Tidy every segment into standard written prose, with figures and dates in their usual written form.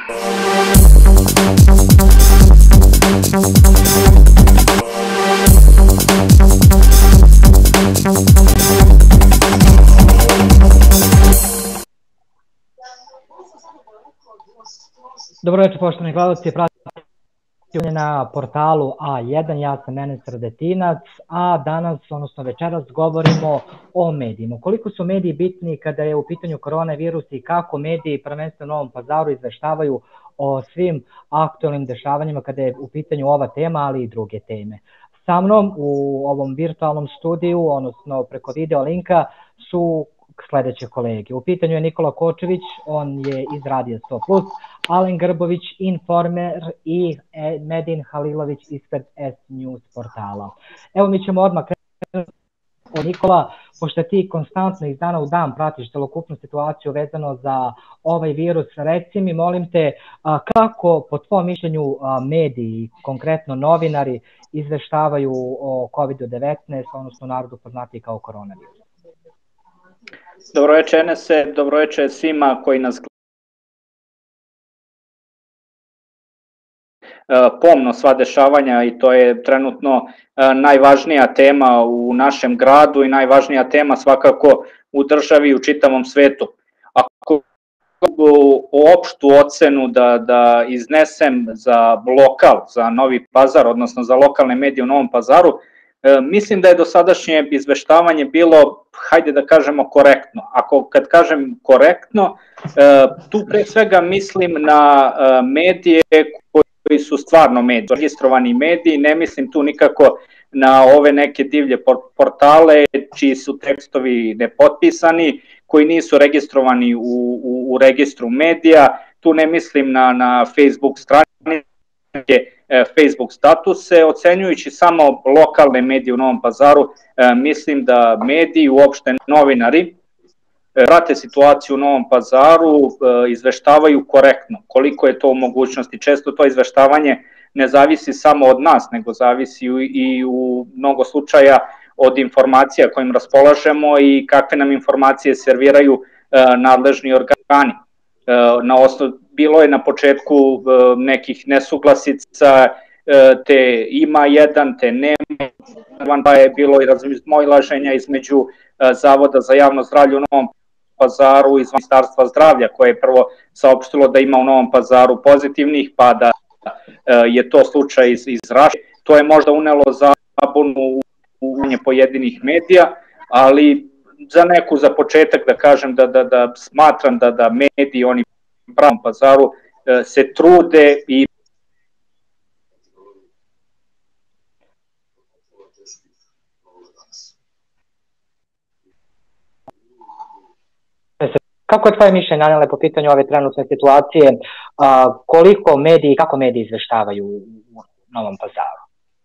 Dobro večer, poštovani gledalci, pratite na portalu A1, ja sam Enes Radetinac, a danas, odnosno večeras, govorimo o medijima. Koliko su mediji bitni kada je u pitanju koronavirus i kako mediji, prvenstveno u Novom Pazaru, izveštavaju o svim aktualnim dešavanjima kada je u pitanju ova tema, ali i druge teme. Sa mnom u ovom virtualnom studiju, odnosno preko video linka, su sledeće kolege. U pitanju je Nikola Kočević, on je iz Radija 100+, Alen Grbović, Informer i Medin Halilović ispred S-News portala. Evo, mi ćemo odmah krenuti od Nikola, pošto ti konstantno iz dana u dan pratiš celokupnu situaciju vezano za ovaj virus. Reci mi, molim te, kako po tvojom mišljenju mediji, konkretno novinari, izveštavaju o COVID-19, odnosno narodu poznatiji kao koronavirus? Dobro večer, Enese, dobro večer svima koji nas pomno sva dešavanja, i to je trenutno najvažnija tema u našem gradu i najvažnija tema svakako u državi i u čitavom svetu. Ako opštu ocenu da iznesem za lokal, za Novi Pazar, odnosno za lokalne medije u Novom Pazaru, mislim da je dosadašnje izveštavanje bilo, hajde da kažemo, korektno. Kad kažem korektno, tu pre svega mislim na medije koji su stvarno mediji, registrovani mediji, ne mislim tu nikako na ove neke divlje portale čiji su tekstovi nepotpisani, koji nisu registrovani u registru medija, tu ne mislim na Facebook stranice, Facebook statuse, ocenjujući samo lokalne medije u Novom Pazaru, mislim da mediji, uopšte novinari, prate situaciju u Novom Pazaru, izveštavaju korektno, koliko je to u mogućnosti. Često to izveštavanje ne zavisi samo od nas, nego zavisi i u mnogo slučaja od informacija kojim raspolažemo i kakve nam informacije serviraju nadležni organi. Bilo je na početku nekih nesuglasica, te ima jedan, te nema, pa je bilo i razmimoilaženja između Zavoda za javno zdravlje u Novom Pazaru i Ministarstva zdravlja, koje je prvo saopštilo da ima u Novom Pazaru pozitivnih, pa da je to slučaj iz Raše. To je možda unelo zabunu u pojedinih medija, ali za početak da kažem da smatram da mediji, oni u pravom Pazaru, se trude i Kako je tvoje mišljenje, Anele, po pitanju ove trenutne situacije, koliko mediji i kako mediji izveštavaju u Novom Pazaru?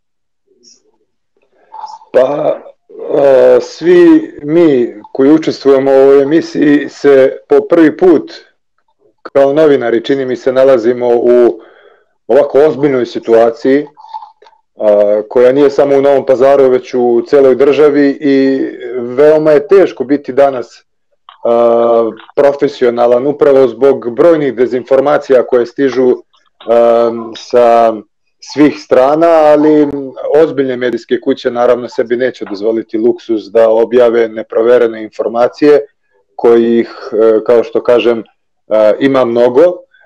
Pa, svi mi koji učestvujemo u ovoj emisiji se po prvi put kao novinari, čini mi se, nalazimo u ovako ozbiljnoj situaciji koja nije samo u Novom Pazaru, već u celoj državi, i veoma je teško biti danas profesionalan upravo zbog brojnih dezinformacija koje stižu sa svih strana, ali ozbiljne medijske kuće naravno sebi neće dozvoliti luksuz da objave neproverene informacije, kojih, kao što kažem, ima mnogo.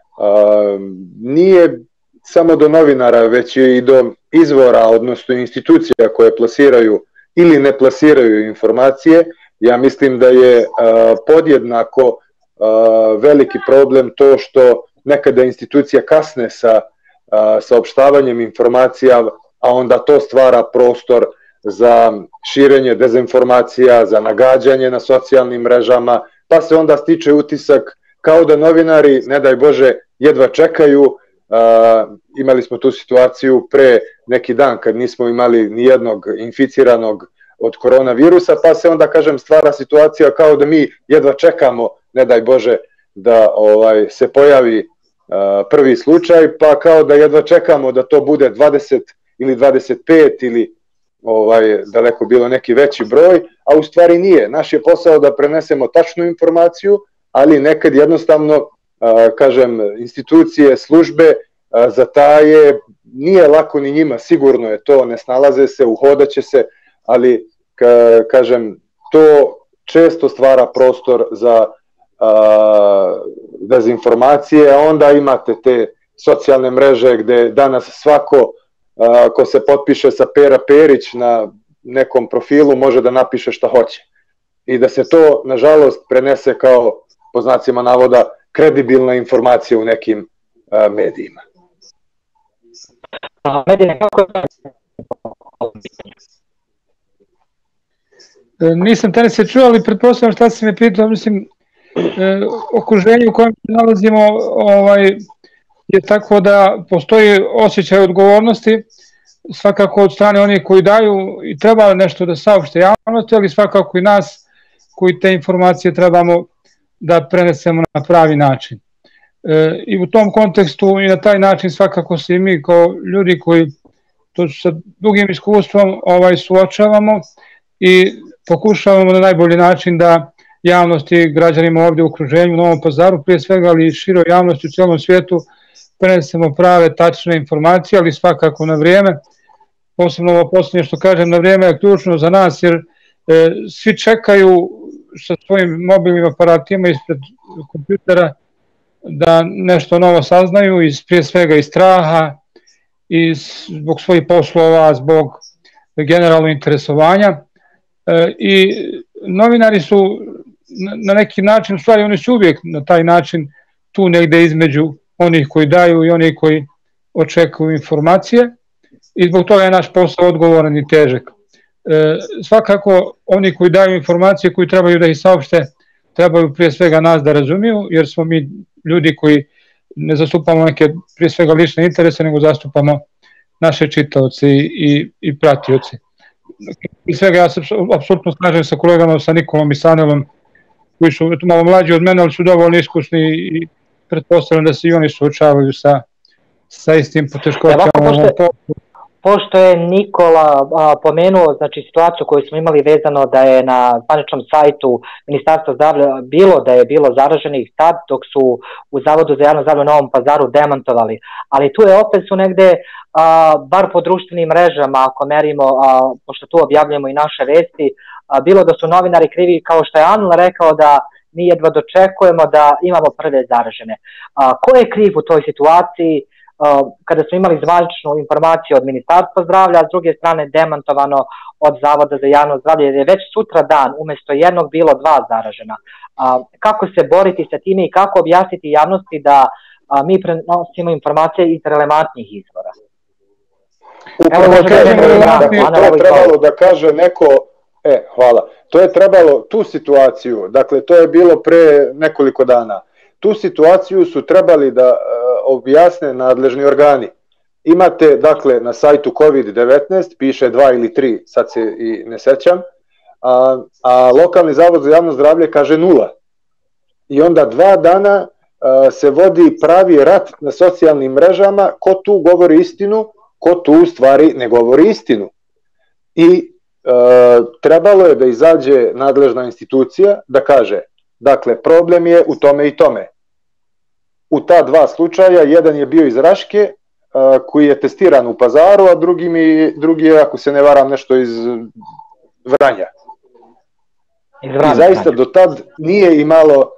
Nije samo do novinara, već i do izvora, odnosno institucija koje plasiraju ili ne plasiraju informacije. Ja mislim da je podjednako veliki problem to što nekada institucija kasne sa saopštavanjem informacija, a onda to stvara prostor za širenje dezinformacija, za nagađanje na socijalnim mrežama, pa se onda stiče utisak kao da novinari, ne daj Bože, jedva čekaju. Imali smo tu situaciju pre neki dan kad nismo imali ni jednog inficiranog od koronavirusa, pa se onda, kažem, stvara situacija kao da mi jedva čekamo, ne daj Bože, da se pojavi prvi slučaj, pa kao da jedva čekamo da to bude 20 ili 25 ili daleko bilo neki veći broj, a u stvari nije. Naš je posao da prenesemo tačnu informaciju, ali nekad jednostavno kažem, institucije, službe zataje, nije lako ni njima, sigurno je to, ne snalaze se, uhodaće se, ali kažem, to često stvara prostor za dezinformacije, a onda imate te socijalne mreže gde danas svako ko se potpiše sa Pera Perić na nekom profilu može da napiše šta hoće. I da se to, nažalost, prenese kao, po znacima navoda, kredibilna informacija u nekim medijima. Nisam te se čuo, ali pretpostavljam šta si me pitao, mislim, okruženje u kojem se nalazimo je tako da postoji osjećaj odgovornosti, svakako od strane onih koji daju i treba nešto da saopšte javnosti, ali svakako i nas koji te informacije trebamo da prenesemo na pravi način. I u tom kontekstu i na taj način svakako se i mi kao ljudi koji to sa dugim iskustvom suočavamo i pokušavamo na najbolji način da javnosti, građanima ovdje u okruženju u Novom Pazaru, prije svega, ali i široj javnosti u cijelom svijetu, prenesemo prave, tačne informacije, ali svakako na vrijeme. Posebno ovo posljednje što kažem, na vrijeme je ključno za nas, jer svi čekaju sa svojim mobilnim aparatima ispred kompjutera da nešto novo saznaju, prije svega iz straha, i zbog svojih poslova, zbog generalnog interesovanja. I novinari su na neki način, u stvari oni su uvijek na taj način tu negde između onih koji daju i onih koji očekuju informacije, i zbog toga je naš posao odgovoran i težak. Svakako oni koji daju informacije, koji trebaju da ih saopšte, trebaju prije svega nas da razumiju, jer smo mi ljudi koji ne zastupamo neke prije svega lične interese, nego zastupamo naše čitaoce i pratioce. Prije svega ja se apsolutno slažem sa kolegama, sa Nikolom i Sanelom, koji su malo mlađi od mene, ali su dovoljno iskusni i pretpostavljam da se i oni suočavaju sa istim poteškoćama. Pošto je Nikola pomenuo, znači, situaciju koju smo imali vezano da je na zvaničnom sajtu Ministarstva zdravlja bilo da je bilo zaraženih tad, dok su u Zavodu za javno zdravlje u Novom Pazaru demantovali. Ali tu je opet su negde, bar po društvenim mrežama, ako merimo, pošto tu objavljamo i naše vesti, bilo da su novinari krivi, kao što je Anil rekao, da mi jedva dočekujemo da imamo prve zaražene. Ko je kriv u toj situaciji kada smo imali zvaničnu informaciju od Ministarstva zdravlja, a s druge strane demantovano od Zavoda za javno zdravlje, jer je već sutra dan umjesto jednog bilo 2 zaražena. Kako se boriti sa time i kako objasniti javnosti da mi prenosimo informacije iz relevantnih izvora? To je trebalo da kaže neko, hvala, to je trebalo tu situaciju, dakle to je bilo pre nekoliko dana, tu situaciju su trebali da objasne nadležni organi. Imate, dakle, na sajtu COVID-19, piše 2 ili 3, sad se i ne sećam, a lokalni zavod za javno zdravlje kaže 0. I onda 2 dana se vodi pravi rat na socijalnim mrežama, ko tu govori istinu, ko tu u stvari ne govori istinu. I trebalo je da izađe nadležna institucija da kaže, dakle, problem je u tome i tome. U ta 2 slučaja, jedan je bio iz Raške, koji je testiran u Pazaru, a drugi je, ako se ne varam, nešto iz Vranja. I zaista do tad nije imalo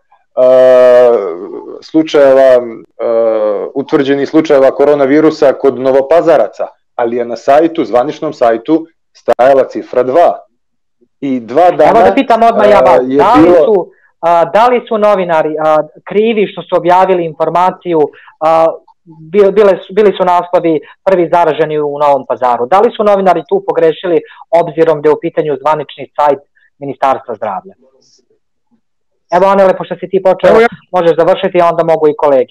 slučajeva, utvrđenih slučajeva koronavirusa kod Novopazaraca, ali je na sajtu, zvaničnom sajtu, stajala cifra 2. I 2 dana da pitam odmah ja vas, da li su novinari krivi što su objavili informaciju, bili su naslovi prvi zaraženi u Novom Pazaru, da li su novinari tu pogrešili obzirom da je u pitanju zvanični sajt Ministarstva zdravlja? Evo, Anele, pošto si ti počeo, možeš završiti, a onda mogu i kolege.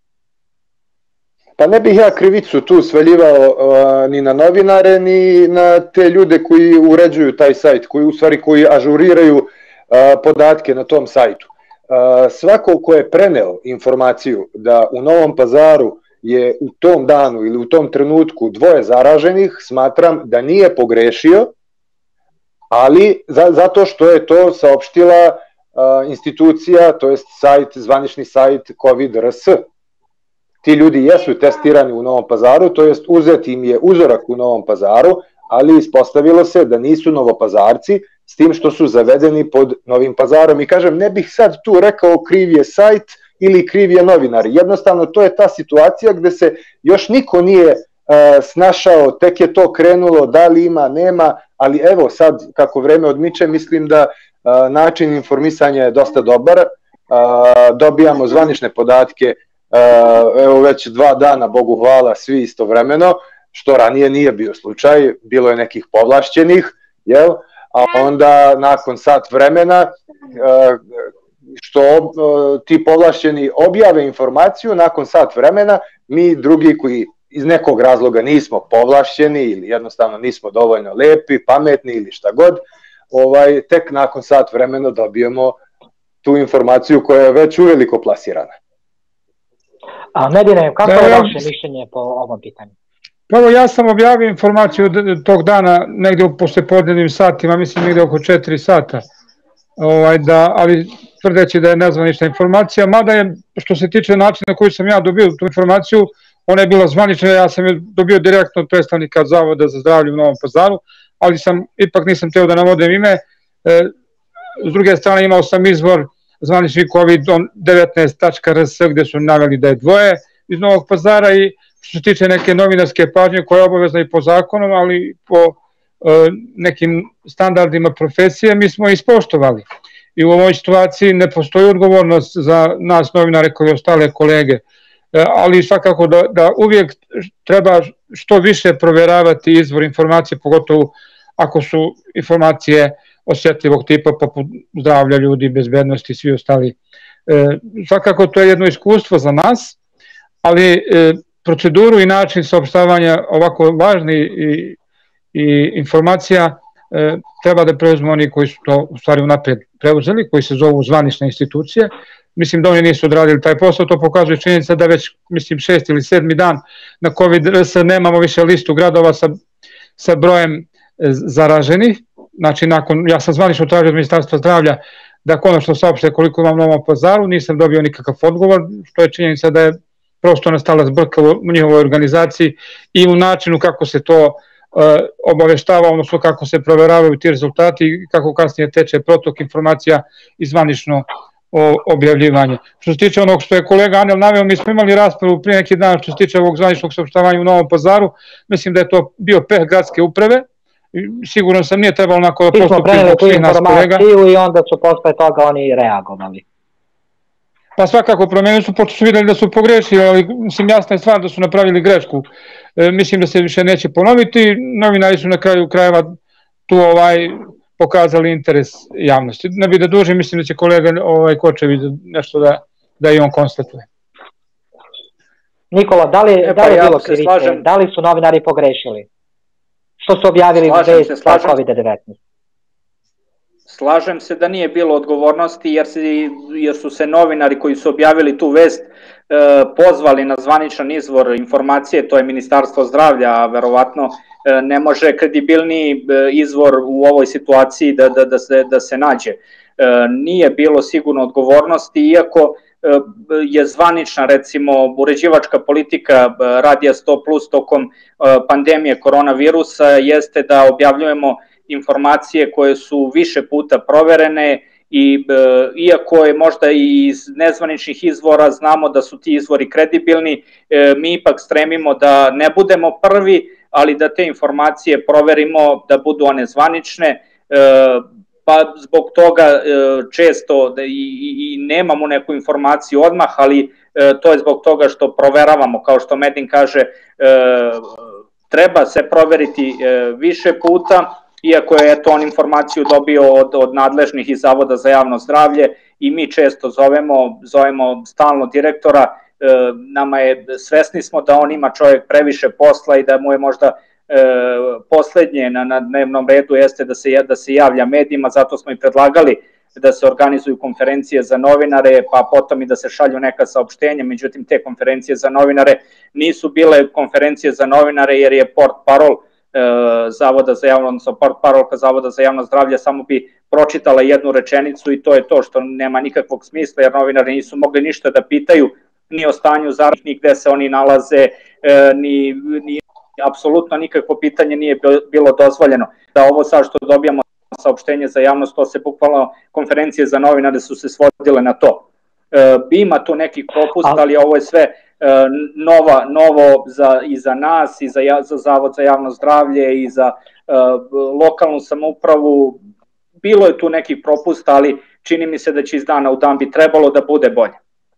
Pa ne bih ja krivicu tu sveljivao ni na novinare, ni na te ljude koji uređuju taj sajt, koji ažuriraju podatke na tom sajtu. Svako ko je preneo informaciju da u Novom Pazaru je u tom danu ili u tom trenutku 2 zaraženih, smatram da nije pogrešio, ali zato što je to saopštila institucija, to jest zvanični sajt COVID-RS. Ti ljudi jesu testirani u Novom Pazaru, to jest uzet im je uzorak u Novom Pazaru, ali ispostavilo se da nisu Novopazarci, s tim što su zavedeni pod Novim Pazarom. I kažem, ne bih sad tu rekao kriv je sajt ili kriv je novinar. Jednostavno, to je ta situacija gde se još niko nije snašao, tek je to krenulo, da li ima, nema, ali evo sad, kako vreme odmiče, mislim da način informisanja je dosta dobar, dobijamo zvanične podatke, evo već 2 dana, Bogu hvala, svi istovremeno, što ranije nije bio slučaj, bilo je nekih povlašćenih, jel? A onda nakon sat vremena, što ti povlašćeni objave informaciju, nakon sat vremena, mi drugi koji iz nekog razloga nismo povlašćeni ili jednostavno nismo dovoljno lepi, pametni ili šta god, tek nakon sat vremena dobijemo tu informaciju koja je već uveliko plasirana. A Medine, kako je vaše mišljenje po ovom pitanju? Prvo, ja sam objavio informaciju tog dana negde u poslepodnevnim satima, mislim negde oko 4 sata, ali tvrdeći da je nezvanična informacija, mada je, što se tiče načina na koji sam ja dobio tu informaciju, ona je bila zvanična, ja sam je dobio direktno od predstavnika Zavoda za zdravlje u Novom Pazaru, ali ipak nisam teo da navodim ime. S druge strane, imao sam izvor zvanični COVID-19.rs gde su naveli da je 2 iz Novog Pazara, i što se tiče neke novinarske pažnje koja je obavezna i po zakonom, ali po nekim standardima profesije mi smo ispoštovali. I u ovoj situaciji ne postoji odgovornost za nas novinare koji ostale kolege, ali svakako da uvijek treba što više proveravati izvor informacije, pogotovo ako su informacije osjetljivog tipa poput zdravlja ljudi, bezbednosti i svi ostali. Svakako to je jedno iskustvo za nas, ali proceduru i način saopštavanja ovako važnih informacija treba da preuzmu oni koji su to u stvari unapred preuzeli, koji se zovu zvanične institucije. Mislim da oni nisu odradili taj posao, to pokazuje činjenica da već, mislim, 6. ili 7. dan na COVID-RS nemamo više listu gradova sa brojem zaraženih. Znači, ja sam zvanično tražio od Ministarstva zdravlja da konačno saopšte koliko imam u Novom Pazaru, nisam dobio nikakav odgovor, što je činjenica da je prosto nastala zbrka u njihovoj organizaciji i u načinu kako se to obaveštava, odnosno kako se proveravaju ti rezultati i kako kasnije teče protok informacija i zvanično objavljivanje. Što se tiče onog što je kolega Anel naveo, mi smo imali raspravu prije neki dan što se tiče ovog zvaničnog saopštavanja u Novom Pazaru, mislim da je to bio peh gradske uprave, sigurno sam nije trebalo onako da postupim zbog svih nas kolega. I onda su posle toga oni reagovali. Pa svakako promenili su, pošto su videli da su pogrešili, ali mislim jasna je stvar da su napravili grešku. Mislim da se više neće ponoviti, novinari su na kraju krajeva tu pokazali interes javnosti. Ne bih da dužim, mislim da će kolega Kočević nešto da i on konstatuje. Nikola, da li je bilo krivice? Da li su novinari pogrešili? Što su objavili vest sa COVID-19? Slažem se da nije bilo odgovornosti jer su se novinari koji su objavili tu vest pozvali na zvaničan izvor informacije, to je Ministarstvo zdravlja, a verovatno ne može kredibilniji izvor u ovoj situaciji da se nađe. Nije bilo sigurno odgovornosti, iako je zvanična, recimo, uređivačka politika Radija 100+ tokom pandemije koronavirusa jeste da objavljujemo informacije koje su više puta proverene i iako je možda i iz nezvaničnih izvora znamo da su ti izvori kredibilni, mi ipak stremimo da ne budemo prvi, ali da te informacije proverimo da budu one zvanične, pa zbog toga često i nemamo neku informaciju odmah, ali to je zbog toga što proveravamo, kao što Medin kaže, treba se proveriti više puta, iako je on informaciju dobio od nadležnih iz Zavoda za javno zdravlje i mi često zovemo stalno direktora, svesni smo da on ima čovjek previše posla i da mu je možda poslednje na dnevnom redu jeste da se javlja medijima, zato smo i predlagali da se organizuju konferencije za novinare, pa potom i da se šalju neka saopštenja, međutim te konferencije za novinare nisu bile konferencije za novinare jer je portparol Zavoda za javno, odnosno portparolka Zavoda za javno zdravlje samo bi pročitala jednu rečenicu i to je to, što nema nikakvog smisla, jer novinari nisu mogli ništa da pitaju ni o stanju zdravlja, ni gde se oni nalaze, ni apsolutno nikakvo pitanje nije bilo dozvoljeno. Da ovo sad što dobijamo saopštenje za javnost, to se bukvalno konferencije za novinare su se svodile na to. Ima tu nekih propusta, ali ovo je sve novo i za nas, i za Zavod za javno zdravlje, i za lokalnu samoupravu. Bilo je tu nekih propusta, ali čini mi se da će iz dana u dan bi trebalo da bude bolje.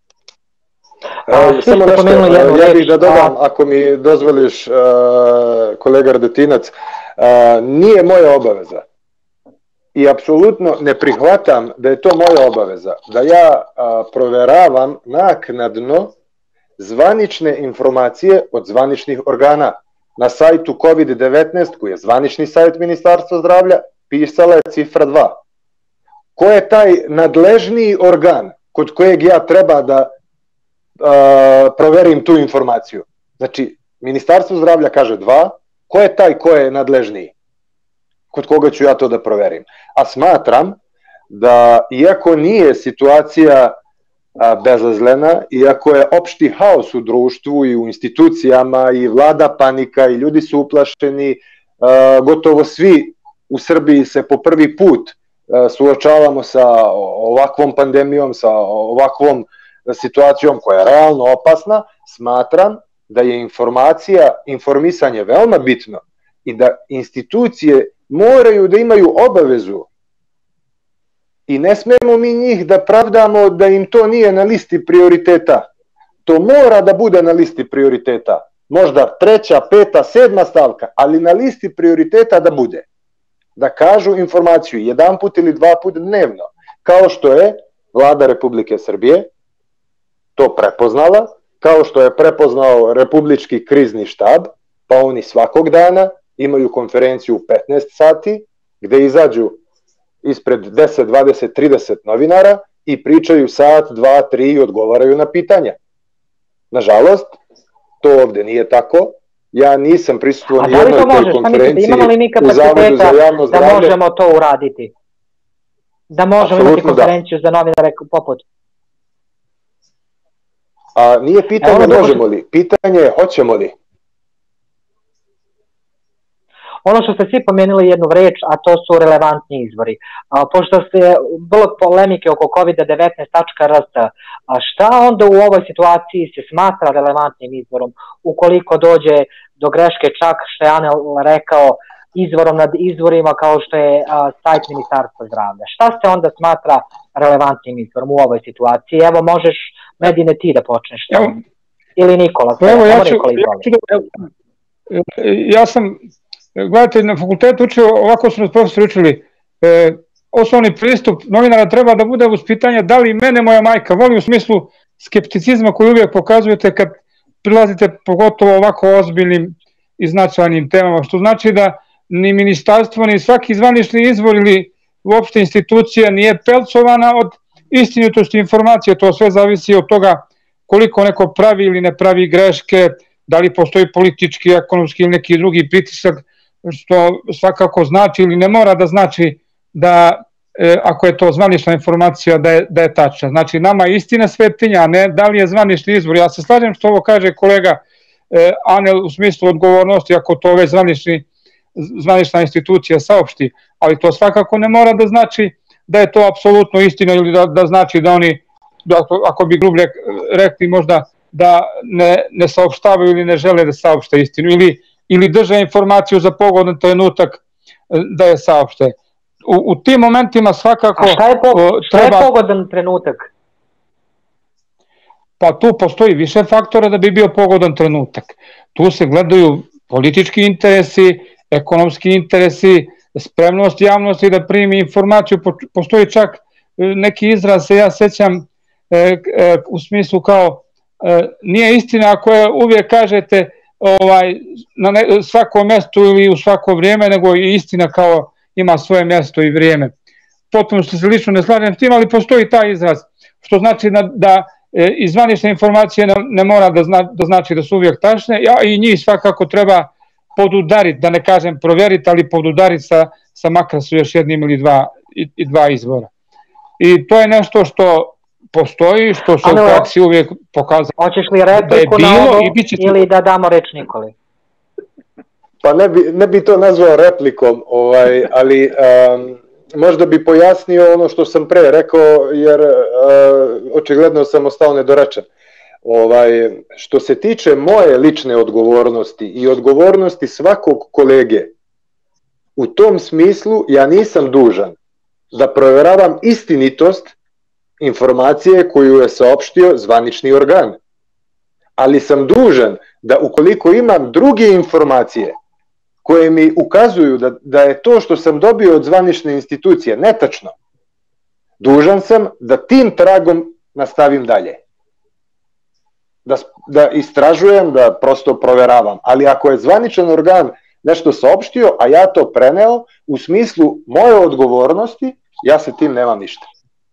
Samo nešto, ja bih da dodam, ako mi dozvoliš, kolega Radetinac, nije moja obaveza i apsolutno ne prihvatam da je to moja obaveza, da ja proveravam naknadno zvanične informacije od zvaničnih organa. Na sajtu COVID-19, koji je zvanični sajt Ministarstva zdravlja, pisala je cifra 2. Ko je taj nadležniji organ kod kojeg ja treba da proverim tu informaciju? Znači, Ministarstvo zdravlja kaže 2, ko je taj ko je nadležniji? Kod koga ću ja to da proverim? A smatram da, iako nije situacija bezazlena, iako je opšti haos u društvu i u institucijama i vlada panika i ljudi su uplašeni, gotovo svi u Srbiji se po prvi put suočavamo sa ovakvom pandemijom, sa ovakvom situacijom koja je realno opasna, smatram da je informisanje veoma bitno i da institucije moraju da imaju obavezu i ne smemo mi njih da pravdamo da im to nije na listi prioriteta. To mora da bude na listi prioriteta. Možda 3., 5., 7. stavka, ali na listi prioriteta da bude. Da kažu informaciju 1 put ili 2 puta dnevno. Kao što je Vlada Republike Srbije to prepoznala, kao što je prepoznao Republički krizni štab, pa oni svakog dana imaju konferenciju u 15 sati, gde izađu ispred 10, 20, 30 novinara i pričaju sat, 2, 3 i odgovaraju na pitanja. Nažalost, to ovde nije tako. Ja nisam prisutvovao ni jednoj toj konferenciji u Zavodu za javno zdravlje. Da možemo to uraditi? Da možemo imati konferenciju za novinare poput? A nije pitanje možemo li, pitanje je hoćemo li. Ono što ste svi pomenuli jednu reč, a to su relevantni izvori. Pošto ste bilo polemike oko COVID-19.rs, šta onda u ovoj situaciji se smatra relevantnim izvorom, ukoliko dođe do greške, čak što je Anel rekao, izvorom nad izvorima kao što je sajt Ministarstva zdravlja? Šta se onda smatra relevantnim izvorom u ovoj situaciji? Evo, možeš, Medine, ti da počneš. Ili Nikola. Evo, ja sam, gledajte, na fakultetu učio, ovako su nas profesori učili, osnovni pristup novinara treba da bude uz pitanje da li mene moja majka voli, u smislu skepticizma koji uvijek pokazujete kad prilazite pogotovo ovako ozbiljnim i značajnim temama, što znači da ni ministarstvo, ni svaki zvanični izvor ili uopšte institucija nije pelcovana od istinitosti informacije, to sve zavisi od toga koliko neko pravi ili ne pravi greške, da li postoji politički, ekonomski ili neki drugi pritisak, što svakako znači ili ne mora da znači da ako je to zvanična informacija da je tačna. Znači nama je istina svetinja, a ne da li je zvanični izvor. Ja se slažem što ovo kaže kolega Anel u smislu odgovornosti ako to već zvanična institucija saopšti, ali to svakako ne mora da znači da je to apsolutno istina ili da znači da oni, ako bi grublje rekli možda, da ne saopštavaju ili ne žele da saopšte istinu ili drže informaciju za pogodan trenutak da je saopšte. U tim momentima svakako... A šta je pogodan trenutak? Pa tu postoji više faktora da bi bio pogodan trenutak. Tu se gledaju politički interesi, ekonomski interesi, spremnost javnosti da primi informaciju. Postoji čak neki izraz, se ja sećam u smislu kao nije istina ako je uvijek kažete na svakom mjestu ili u svako vrijeme, nego i istina kao ima svoje mjesto i vrijeme. Potom što se lično ne slažem s tim, ali postoji taj izraz, što znači da i zvanične informacije ne mora da znači da su uvijek tačne, i njih svakako treba podudariti, da ne kažem provjeriti, ali podudariti sa makar su još jednim ili dva izvora. I to je nešto što postoji, što se u praksi uvijek pokazalo. Hoćeš li repliku na ovo ili da damo reč Nikoli? Pa ne bi to nazvao replikom, ali možda bi pojasnio ono što sam pre rekao, jer očigledno sam ostao nedorečen. Što se tiče moje lične odgovornosti i odgovornosti svakog kolege, u tom smislu ja nisam dužan da provjeravam istinitost informacije koju je saopštio zvanični organ. Ali sam dužan da ukoliko imam druge informacije koje mi ukazuju da je to što sam dobio od zvanične institucije netačno, dužan sam da tim tragom nastavim dalje. Da istražujem, da prosto provjeravam. Ali ako je zvaničan organ nešto saopštio, a ja to preneo, u smislu moje odgovornosti, ja se tim nemam ništa.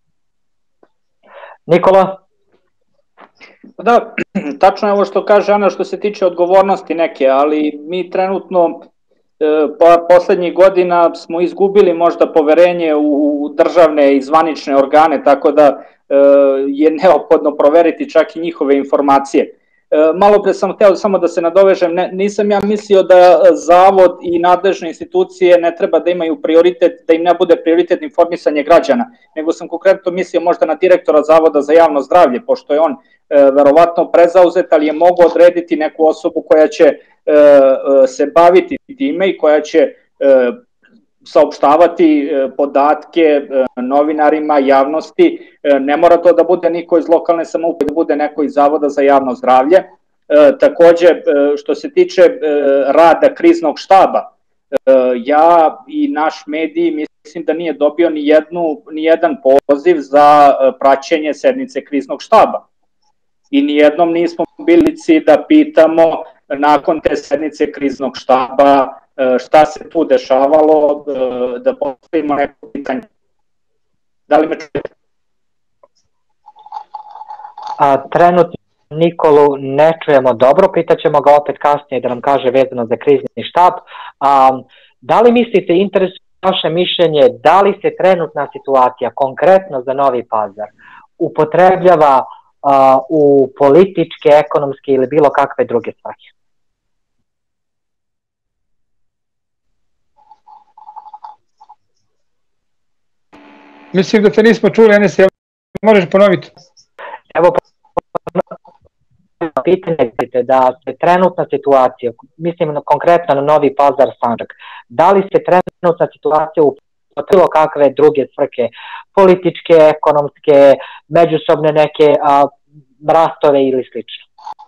Nikola? Da, tačno je ovo što kaže Ana što se tiče odgovornosti neke, ali mi trenutno poslednjih godina smo izgubili možda poverenje u državne i zvanične organe, tako da je neophodno proveriti čak i njihove informacije. Malo pre sam hteo samo da se nadovežem, nisam ja mislio da zavod i nadležne institucije ne treba da imaju prioritet, da im ne bude prioritet informisanje građana, nego sam konkretno mislio možda na direktora Zavoda za javno zdravlje, pošto je on verovatno prezauzet, ali je mogao odrediti neku osobu koja će se baviti time i koja će saopštavati podatke novinarima, javnosti. Ne mora to da bude niko iz lokalne samouprave, da bude neko iz Zavoda za javno zdravlje. Takođe, što se tiče rada kriznog štaba, ja i naš medij mislim da nije dobio ni jedan poziv za praćenje sednice kriznog štaba. I nijednom nismo bili da pitamo nakon te sednice kriznog štaba šta se tu dešavalo, da postavimo neko pitanje. Da li me čujete? Trenutno Nikolu ne čujemo dobro, pitaćemo ga opet kasnije da nam kaže vezano za krizni štab. Da li mislite, interesuje vaše mišljenje, da li se trenutna situacija, konkretno za Novi Pazar, upotrebljava u političke, ekonomske ili bilo kakve druge svrhe? Mislim da te nismo čuli, Enes, možeš ponoviti? Evo, pitanje je da se trenutna situacija, mislim konkretno na Novi Pazar, Sandžak, da li se trenutna situacija u bilo kakve druge svrhe, političke, ekonomske, međusobne neke ratove ili slično?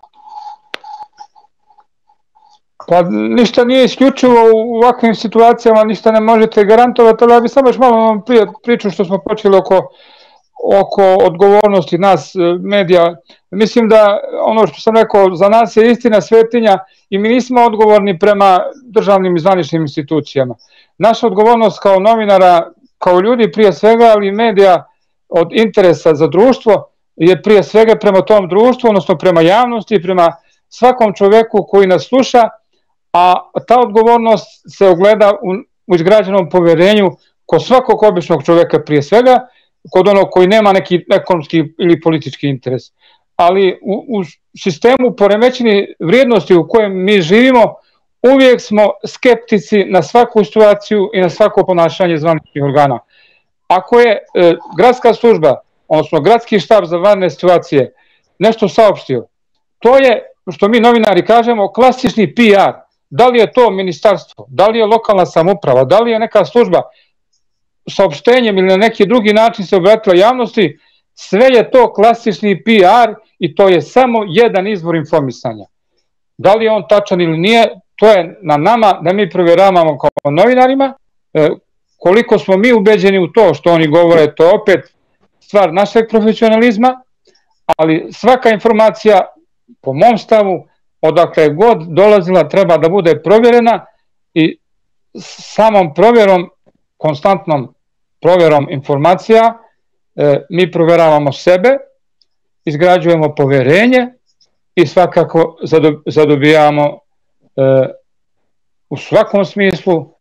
Pa ništa nije isključivo u ovakvim situacijama, ništa ne možete garantovati, ali ja bih samo još malo priču što smo počeli oko odgovornosti nas medija. Mislim da ono što sam rekao, za nas je istina svetinja i mi nismo odgovorni prema državnim i zvaničnim institucijama. Naša odgovornost kao novinara, kao ljudi prije svega, ali i medija od interesa za društvo je prije svega prema tom društvu, odnosno prema javnosti, prema svakom čoveku koji nas sluša, a ta odgovornost se ogleda u izgrađenom poverenju kod svakog običnog čoveka prije svega, kod onog koji nema neki ekonomski ili politički interes. Ali u sistemu poremećeni vrijednosti u kojem mi živimo, uvijek smo skeptici na svaku situaciju i na svako ponašanje zvaničnih organa. Ako je gradska služba, odnosno gradski štab za vanredne situacije, nešto saopštio, to je, što mi novinari kažemo, klasični PR. Da li je to ministarstvo, da li je lokalna samouprava, da li je neka služba saopštenjem ili na neki drugi način se obratila javnosti, sve je to klasični PR i to je samo jedan izvor informisanja. Da li je on tačan ili nije, to je na nama da mi provjeravamo kao novinarima. Koliko smo mi ubeđeni u to što oni govore, to je opet stvar našeg profesionalizma, ali svaka informacija, po mom stavu, odakle god dolazila, treba da bude provjerena i samom provjerom, konstantnom provjerom informacija, mi provjeravamo sebe, izgrađujemo poverenje i svakako zadobijamo u svakom smislu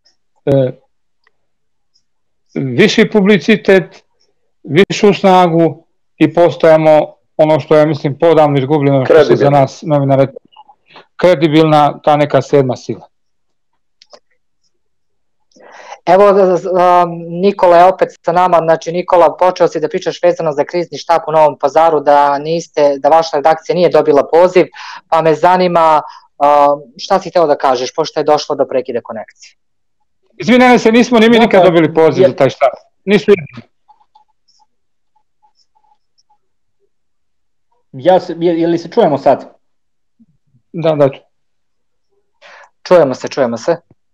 viši publicitet, višu snagu i postajemo ono što je, mislim, podavno izgubljeno, što se za nas novinare, kredibilna ta neka sedma sila. Evo, Nikola je opet sa nama. Znači, Nikola, počeo si da pričaš vezano za krizni štab u Novom Pazaru, da vaša redakcija nije dobila poziv, pa me zanima šta si hteo da kažeš, pošto je došlo do prekida konekcije. Izvinjene se, nismo ni mi nikad dobili poziv za taj štab. Nisu je li se čujemo sad? Da. Čujemo se.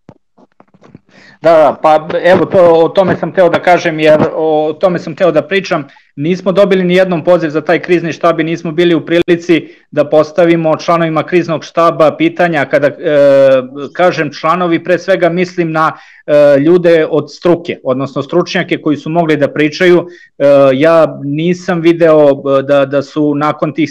Da, pa evo, o tome sam teo da kažem, jer o tome sam teo da pričam. Nismo dobili ni jednom poziv za taj krizni štab i nismo bili u prilici da postavimo članovima kriznog štaba pitanja. Kada kažem članovi, pre svega mislim na ljude od struke, odnosno stručnjake koji su mogli da pričaju. Ja nisam video da su nakon tih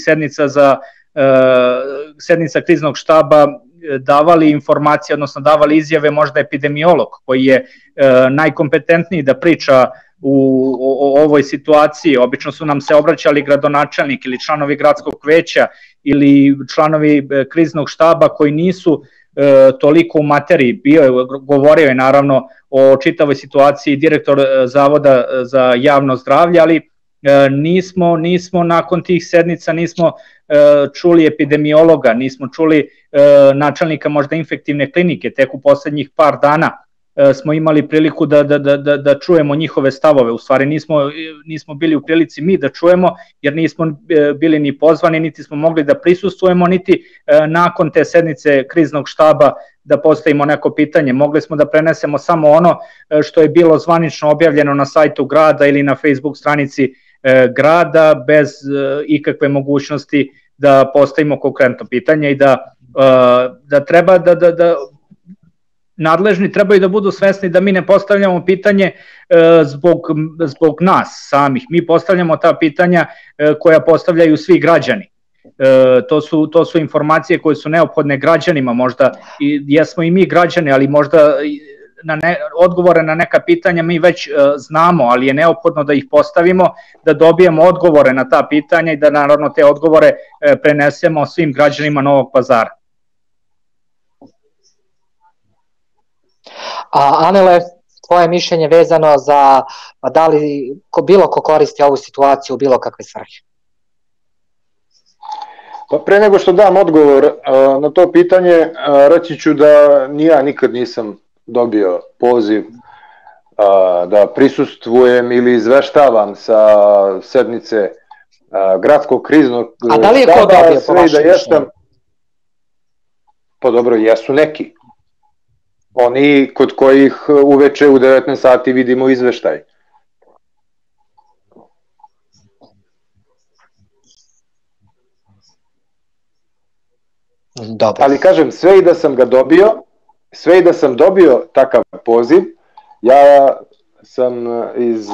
sednica kriznog štaba davali informacije, odnosno davali izjave možda epidemiolog koji je najkompetentniji da priča o ovoj situaciji. Obično su nam se obraćali gradonačelnik ili članovi gradskog veća ili članovi kriznog štaba koji nisu toliko u materiji. Govorio je naravno o čitavoj situaciji direktor Zavoda za javno zdravlje, ali nismo nakon tih sednica nismo čuli epidemiologa, nismo čuli načelnika možda infektivne klinike. Tek u poslednjih par dana smo imali priliku da čujemo njihove stavove. U stvari nismo bili u prilici mi da čujemo, jer nismo bili ni pozvani, niti smo mogli da prisustvujemo, niti nakon te sednice kriznog štaba da postavimo neko pitanje. Mogli smo da prenesemo samo ono što je bilo zvanično objavljeno na sajtu grada ili na Facebook stranici grada, bez ikakve mogućnosti da postavimo konkretno pitanje i da treba da nadležni trebaju da budu svesni da mi ne postavljamo pitanje zbog nas samih. Mi postavljamo ta pitanja koja postavljaju svi građani. To su informacije koje su neophodne građanima, možda jesmo i mi građani, ali možda odgovore na neka pitanja mi već znamo, ali je neophodno da ih postavimo, da dobijemo odgovore na ta pitanja i da naravno te odgovore prenesemo svim građanima Novog Pazara. Anele, tvoje mišljenje vezano za da li bilo ko koristi ovu situaciju u bilo kakve svrhe? Pa pre nego što dam odgovor na to pitanje, reći ću da ni ja nikad nisam dobio poziv da prisustvujem ili izveštavam sa sednice gradskog kriznog štaba. A da li je ko dobio po vašem mišljenju? Pa dobro, jesu neki. Oni kod kojih uveče u 19 sati vidimo izveštaj. Dobro. Ali kažem, sve i da sam dobio takav poziv, ja sam iz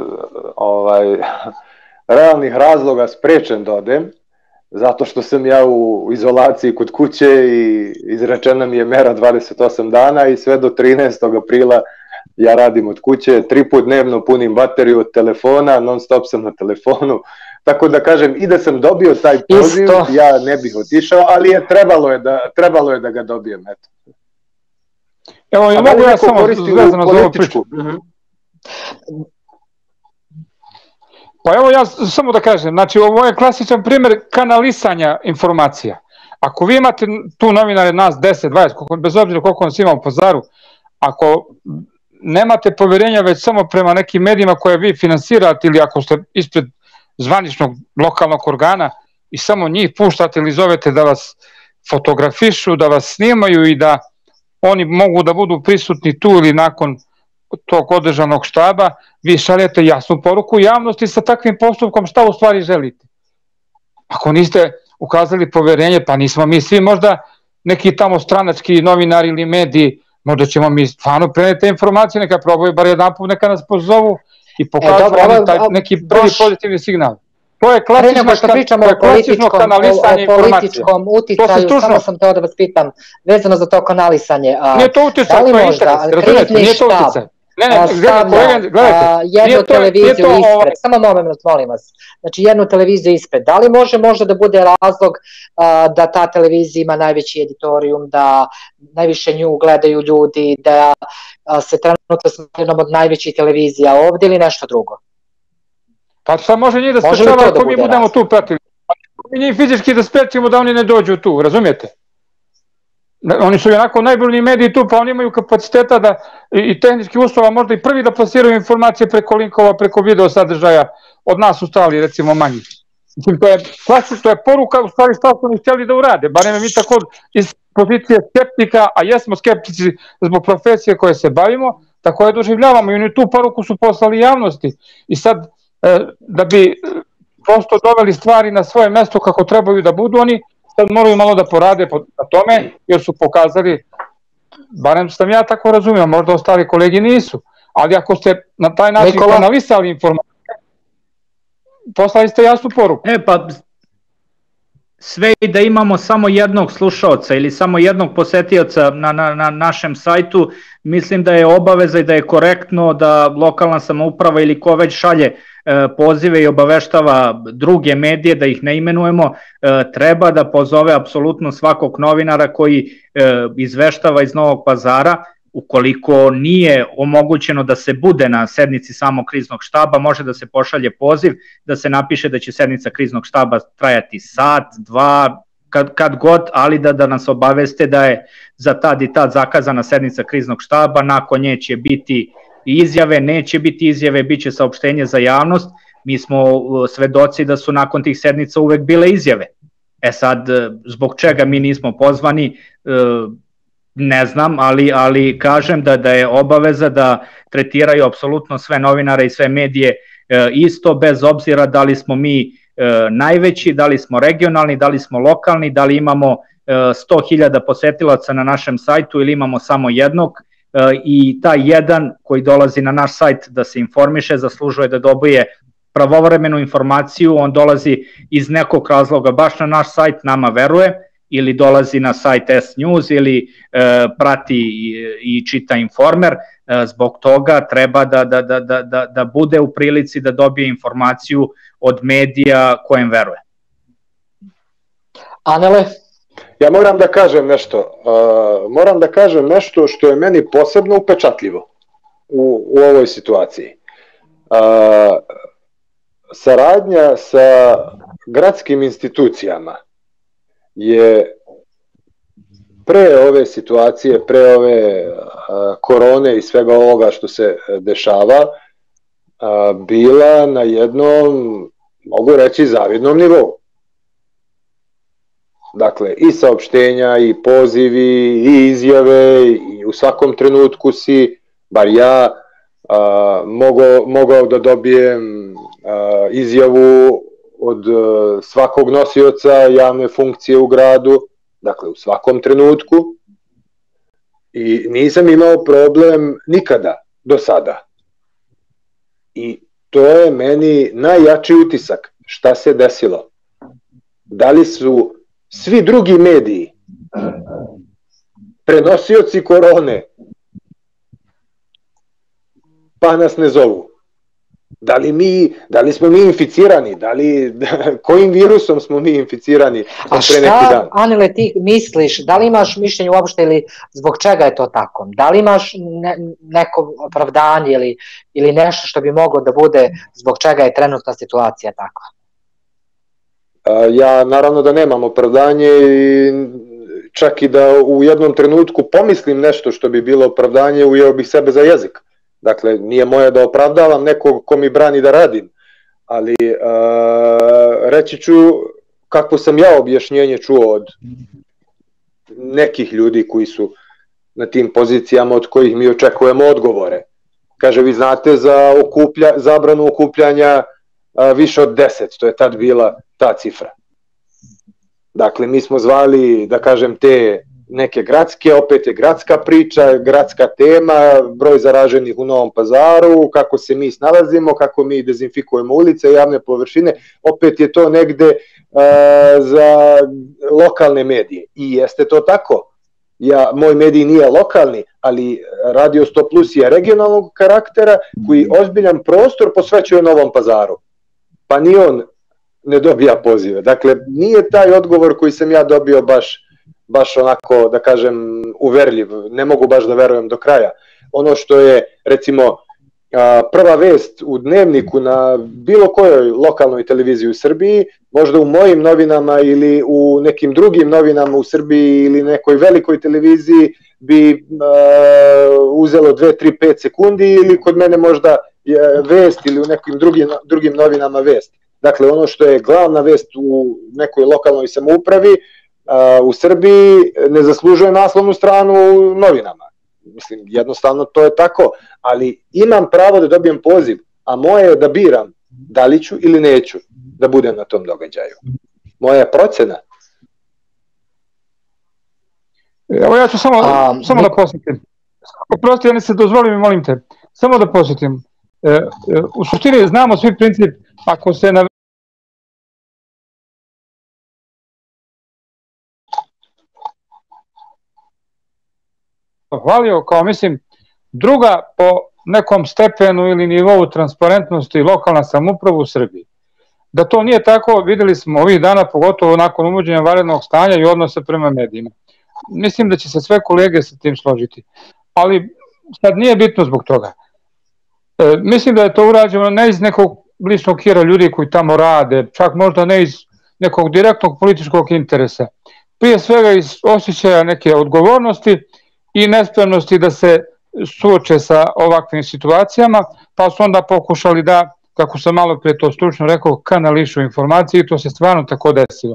realnih razloga sprečen da odem, zato što sam ja u izolaciji kod kuće i izrečena mi je mera 28 dana i sve do 13. aprila ja radim od kuće, 3 puta dnevno punim bateriju od telefona, non stop sam na telefonu, tako da kažem i da sam dobio taj poziv, ja ne bih otišao, ali trebalo je da ga dobijem, eto. Evo, ja mogu ja samo vezano za ovu priču. Pa evo ja samo da kažem, znači ovo je klasičan primjer kanalisanja informacija. Ako vi imate tu novinare, nas 10, 20, bez obzira koliko nas ima u Pazaru, ako nemate poverenja već samo prema nekim medijima koje vi finansirate ili ako ste ispred zvaničnog lokalnog organa i samo njih puštate ili zovete da vas fotografišu, da vas snimaju i da oni mogu da budu prisutni tu ili nakon tog održanog štaba, vi šaljete jasnu poruku javnosti sa takvim postupkom šta u stvari želite. Ako niste ukazali poverenje, pa nismo mi svi možda neki tamo stranački novinari ili mediji, možda ćemo mi stvarno preneti informacije, neka probaju bar jedan put, neka nas pozovu i pokažu taj neki prvi pozitivni signal. To je klasično kanalisanje informacije. O političkom uticaju, samo sam teo da vas pitam, vezano za to kanalisanje. Nije to uticaj, to je interes, razumijete, nije to uticaj. Jednu televiziju ispred, samo moment, molim vas, znači jednu televiziju ispred, da li može možda da bude razlog da ta televizija ima najveći editorijum, da najviše nju gledaju ljudi, da se trenutno smatra jednom od najvećih televizija ovdje ili nešto drugo? Pa sad može njih da sprečava ako mi budemo tu pratili. Mi njih fizički da sprečimo da oni ne dođu tu, razumijete? Oni su onako najbrojniji mediji tu, pa oni imaju kapaciteta da i tehnički uslova možda i prvi da plasiraju informacije preko linkova, preko video sadržaja od nas u stali, recimo manji. To je poruka u stvari šta su oni htjeli da urade, barem mi tako iz pozicije skeptika, a jesmo skeptici zbog profesije koje se bavimo, tako je doživljavamo i oni tu poruku su poslali javnosti. I sad, da bi prosto doveli stvari na svoje mesto kako trebaju da budu, oni sad moraju malo da porade na tome, jer su pokazali, barem sam ja tako razumio, možda ostali kolegi nisu, ali ako ste na taj način kanalisali informacije, poslali ste jasnu poruku. Pa sve i da imamo samo jednog slušaoca ili samo jednog posetioca na našem sajtu, mislim da je obaveza i da je korektno da lokalna samouprava ili ko već šalje pozive i obaveštava druge medije, da ih ne imenujemo, treba da pozove apsolutno svakog novinara koji izveštava iz Novog Pazara. Ukoliko nije omogućeno da se bude na sednici samog kriznog štaba, može da se pošalje poziv, da se napiše da će sednica kriznog štaba trajati sat, dva, kad god, ali da nas obaveste da je za tad i tad zakazana sednica kriznog štaba, nakon nje će biti izjave, neće biti izjave, bit će saopštenje za javnost. Mi smo svedoci da su nakon tih sednica uvek bile izjave. Sad, zbog čega mi nismo pozvani, ne znam, ali kažem da je obaveza da tretiraju apsolutno sve novinare i sve medije isto, bez obzira da li smo mi najveći, da li smo regionalni, da li smo lokalni, da li imamo 100.000 posetilaca na našem sajtu ili imamo samo jednog. I taj jedan koji dolazi na naš sajt da se informiše zaslužuje da dobije pravovremenu informaciju, on dolazi iz nekog razloga baš na naš sajt, nama veruje, ili dolazi na sajt S-News ili prati i čita Informer, zbog toga treba da bude u prilici da dobije informaciju od medija kojem veruje. Anele? Ja moram da kažem nešto što je meni posebno upečatljivo u ovoj situaciji. Saradnja sa gradskim institucijama je pre ove situacije, pre ove korone i svega ovoga što se dešava, bila na jednom, mogu reći, zavidnom nivou. Dakle, i saopštenja, i pozivi, i izjave, i u svakom trenutku si, bar ja, mogao da dobijem izjavu od svakog nosioca javne funkcije u gradu, dakle u svakom trenutku, i nisam imao problem nikada do sada. I to je meni najjači utisak šta se desilo. Da li su svi drugi mediji prenosioci korone pa nas ne zovu? Da li smo mi inficirani? Kojim virusom smo mi inficirani? A šta, Anele, ti misliš, da li imaš mišljenje uopšte ili zbog čega je to tako? Da li imaš neko opravdanje ili nešto što bi moglo da bude zbog čega je trenutna situacija takva? Ja naravno da nemam opravdanje i čak i da u jednom trenutku pomislim nešto što bi bilo opravdanje, ujeo bih sebe za jezik. Dakle, nije moje da opravdavam nekog ko mi brani da radim, ali reći ću kako sam ja objašnjenje čuo od nekih ljudi koji su na tim pozicijama od kojih mi očekujemo odgovore. Kaže, vi znate za zabranu okupljanja više od 10, to je tad bila ta cifra. Dakle, mi smo zvali, da kažem, te neke gradske, opet je gradska priča, gradska tema, broj zaraženih u Novom Pazaru, kako se mi snalazimo, kako mi dezinfikujemo ulice, javne površine, opet je to negde za lokalne medije. I jeste to tako. Moj medij nije lokalni, ali Radio 100 Plus je regionalnog karaktera koji ozbiljan prostor posvećuje Novom Pazaru. Pa ni on ne dobija pozive. Dakle, nije taj odgovor koji sam ja dobio baš onako, da kažem, uverljiv. Ne mogu baš da verujem do kraja. Ono što je, recimo, prva vest u Dnevniku na bilo kojoj lokalnoj televiziji u Srbiji, možda u mojim novinama ili u nekim drugim novinama u Srbiji ili nekoj velikoj televiziji bi uzelo 2, 3, 5 sekundi ili kod mene možda vest ili u nekim drugim novinama vest. Dakle, ono što je glavna vest u nekoj lokalnoj samoupravi u Srbiji ne zaslužuje naslovnu stranu u novinama. Mislim, jednostavno to je tako, ali imam pravo da dobijem poziv, a moje je da biram da li ću ili neću da budem na tom događaju. Moja je procena. Evo ja ću samo da posjetim. Oprosti, ja ne se dozvolim i molim te. Samo da posjetim. U suštini znamo svi princip, ako se na hvalio kao, mislim, druga po nekom stepenu ili nivou transparentnosti lokalna samouprava u Srbiji. Da to nije tako, videli smo ovih dana, pogotovo nakon uvođenja vanrednog stanja i odnosa prema medijima. Mislim da će se sve kolege sa tim složiti, ali sad nije bitno zbog toga. Mislim da je to urađeno ne iz nekog ličnog hira ljudi koji tamo rade, čak možda ne iz nekog direktnog političkog interesa. Prije svega iz osjećaja neke odgovornosti i nespremnosti da se suoče sa ovakvim situacijama, pa su onda pokušali da, kako sam malo prije to stručno rekao, kanališu informacije i to se stvarno tako desilo.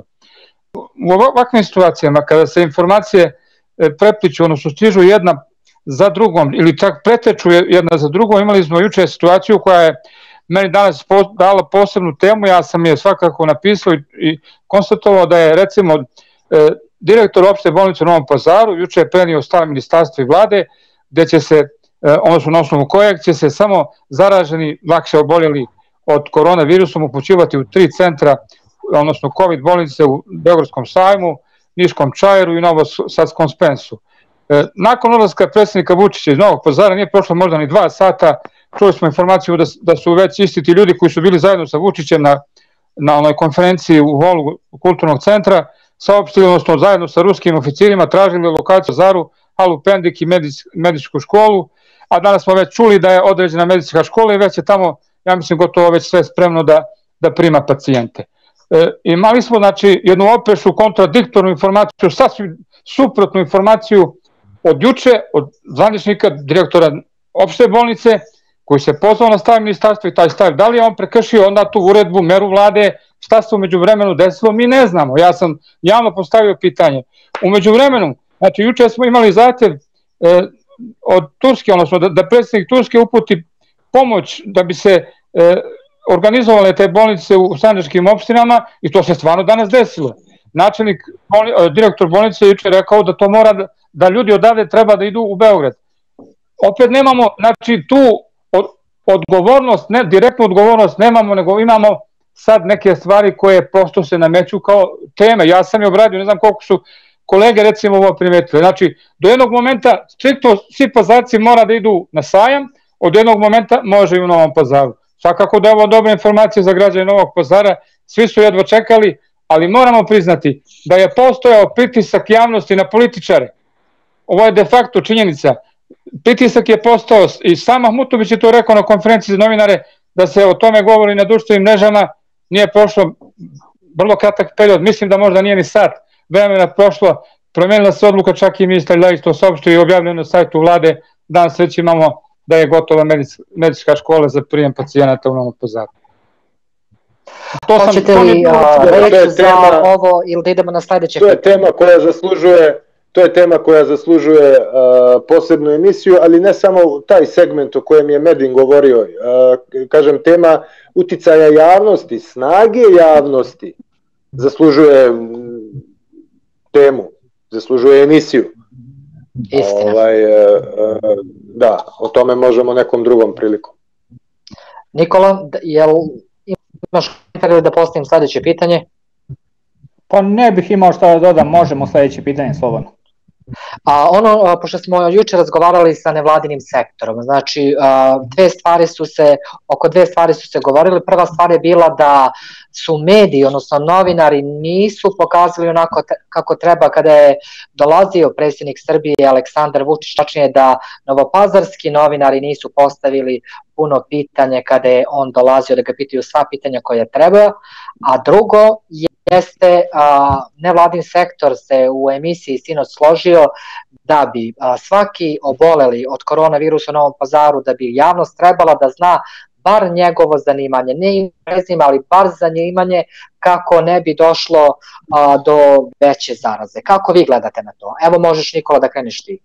U ovakvim situacijama, kada se informacije prepliču, odnosno stižu jedna za drugom ili čak preteču jedna za drugom, imali smo juče situaciju koja je meni danas dala posebnu temu, ja sam je svakako napisao i konstatovao da je, recimo, direktor opšte bolnice u Novom Pazaru juče je prenio stav ministarstva i vlade, gde će se, odnosno na osnovu kojeg će se samo zaraženi, lakše oboljeli od koronavirusom upućivati u 3 centra, odnosno COVID bolnice u Beogradskom sajmu, Niškom Čajeru i Novosadskom Spensu. Nakon odlaska predsjednika Vučića iz Novog Pazara nije prošlo možda ni 2 sata, čuli smo informaciju da su već isti ti ljudi koji su bili zajedno sa Vučićem na onoj konferenciji u holu kulturnog centra, saopštili, odnosno zajedno sa ruskim oficirima tražili lokaciju Pazaru, halu Pendik i medicinsku školu, a danas smo već čuli da je određena medicinska škola i već je tamo, ja mislim, gotovo već sve spremno da prima pacijente. Imali smo, znači, jednu opešu kontradiktornu informaciju, sasvim suprotnu informaciju od juče, od zvaničnika, direktora opšte bolnice, koji se pozvao na stav ministarstva i taj stav, da li je on prekršio onda tu uredbu, meru vlade, šta se umeđu vremenu desilo, mi ne znamo. Ja sam javno postavio pitanje. Umeđu vremenu, znači juče smo imali zahtev od Turske, odnosno da predsjednik Turske uputi pomoć da bi se organizovale te bolnice u sandžačkim opštinama i to se stvarno danas desilo. Načelnik, direktor bolnice je juče rekao da to mora, da ljudi odavde treba da idu u Beograd. Opet nemamo, znači tu odgovornost, ne direktnu odgovornost nemamo, nego imamo sad neke stvari koje prosto se nameću kao teme. Ja sam je obradio, ne znam koliko su kolege recimo ovo primetili. Znači, do jednog momenta striktno svi Pazarci mora da idu na sajam, od jednog momenta može i u Novom Pazaru. Svakako da je ovo dobra informacija za građane Novog Pazara, svi su jedva čekali, ali moramo priznati da je postojao pritisak javnosti na političare. Ovo je de facto činjenica. Pritisak je postao, i sam Mahmutović je to rekao na konferenciji za novinare, da se o tome govori na društvenim mrežama, nije prošlo vrlo kratak period, mislim da možda nije ni sat vremena prošlo, promenila se odluka, čak i ministar Ljajić to saopštio i objavljeno na sajtu vlade, danas već imamo da je gotova medicinska škola za prijem pacijenata u Novom Pazaru. Hoćete li reći za ovo ili da idemo na sledeće? To je tema koja zaslužuje posebnu emisiju, ali ne samo taj segment o kojem je Medin govorio. Kažem, tema uticaja javnosti, snage javnosti zaslužuje temu. zaslužuje emisiju. Istina. Da, o tome možemo nekom drugom prilikom. Nikola, jel imaš da postavim sledeće pitanje? Pa ne bih imao šta da dodam, možemo sledeće pitanje slobodno. Pošto smo juče razgovarali sa nevladinim sektorom, znači oko dve stvari su se govorili. Prva stvar je bila da su mediji, odnosno novinari, nisu pokazali onako kako treba kada je dolazio predsjednik Srbije Aleksandar Vučić, tačnije da novopazarski novinari nisu postavili puno pitanje kada je on dolazio da ga pitaju sva pitanja koje treba, a drugo jeste nevladin sektor se u emisiji sinoć složio da bi svaki oboleli od koronavirusa u Novom Pazaru, da bi javnost trebala da zna bar njegovo zanimanje, ne ime prezime, ali bar zanimanje kako ne bi došlo do veće zaraze. Kako vi gledate na to? Evo možeš, Nikola, da kreneš ti.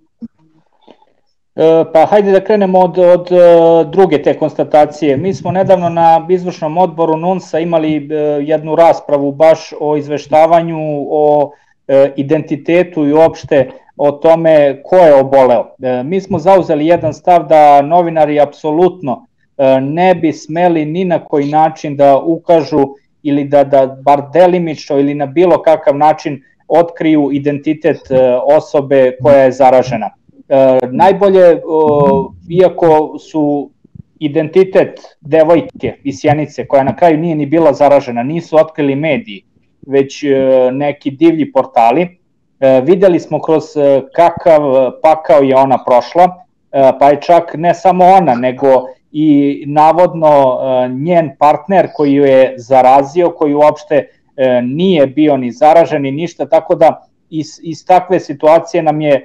Pa hajde da krenemo od druge te konstatacije. Mi smo nedavno na izvršnom odboru NUNS-a imali jednu raspravu baš o izveštavanju, o identitetu i uopšte o tome ko je oboleo. Mi smo zauzeli jedan stav da novinari apsolutno ne bi smeli ni na koji način da ukažu ili da bar delimično ili na bilo kakav način otkriju identitet osobe koja je zaražena. Najbolje, iako su identitet devojke iz Sjenice, koja na kraju nije ni bila zaražena, nisu otkrili mediji, već neki divlji portali, videli smo kroz kakav pakao je ona prošla, pa je čak ne samo ona, nego i navodno njen partner koji ju je zarazio, koji uopšte nije bio ni zaražen ni ništa, tako da iz takve situacije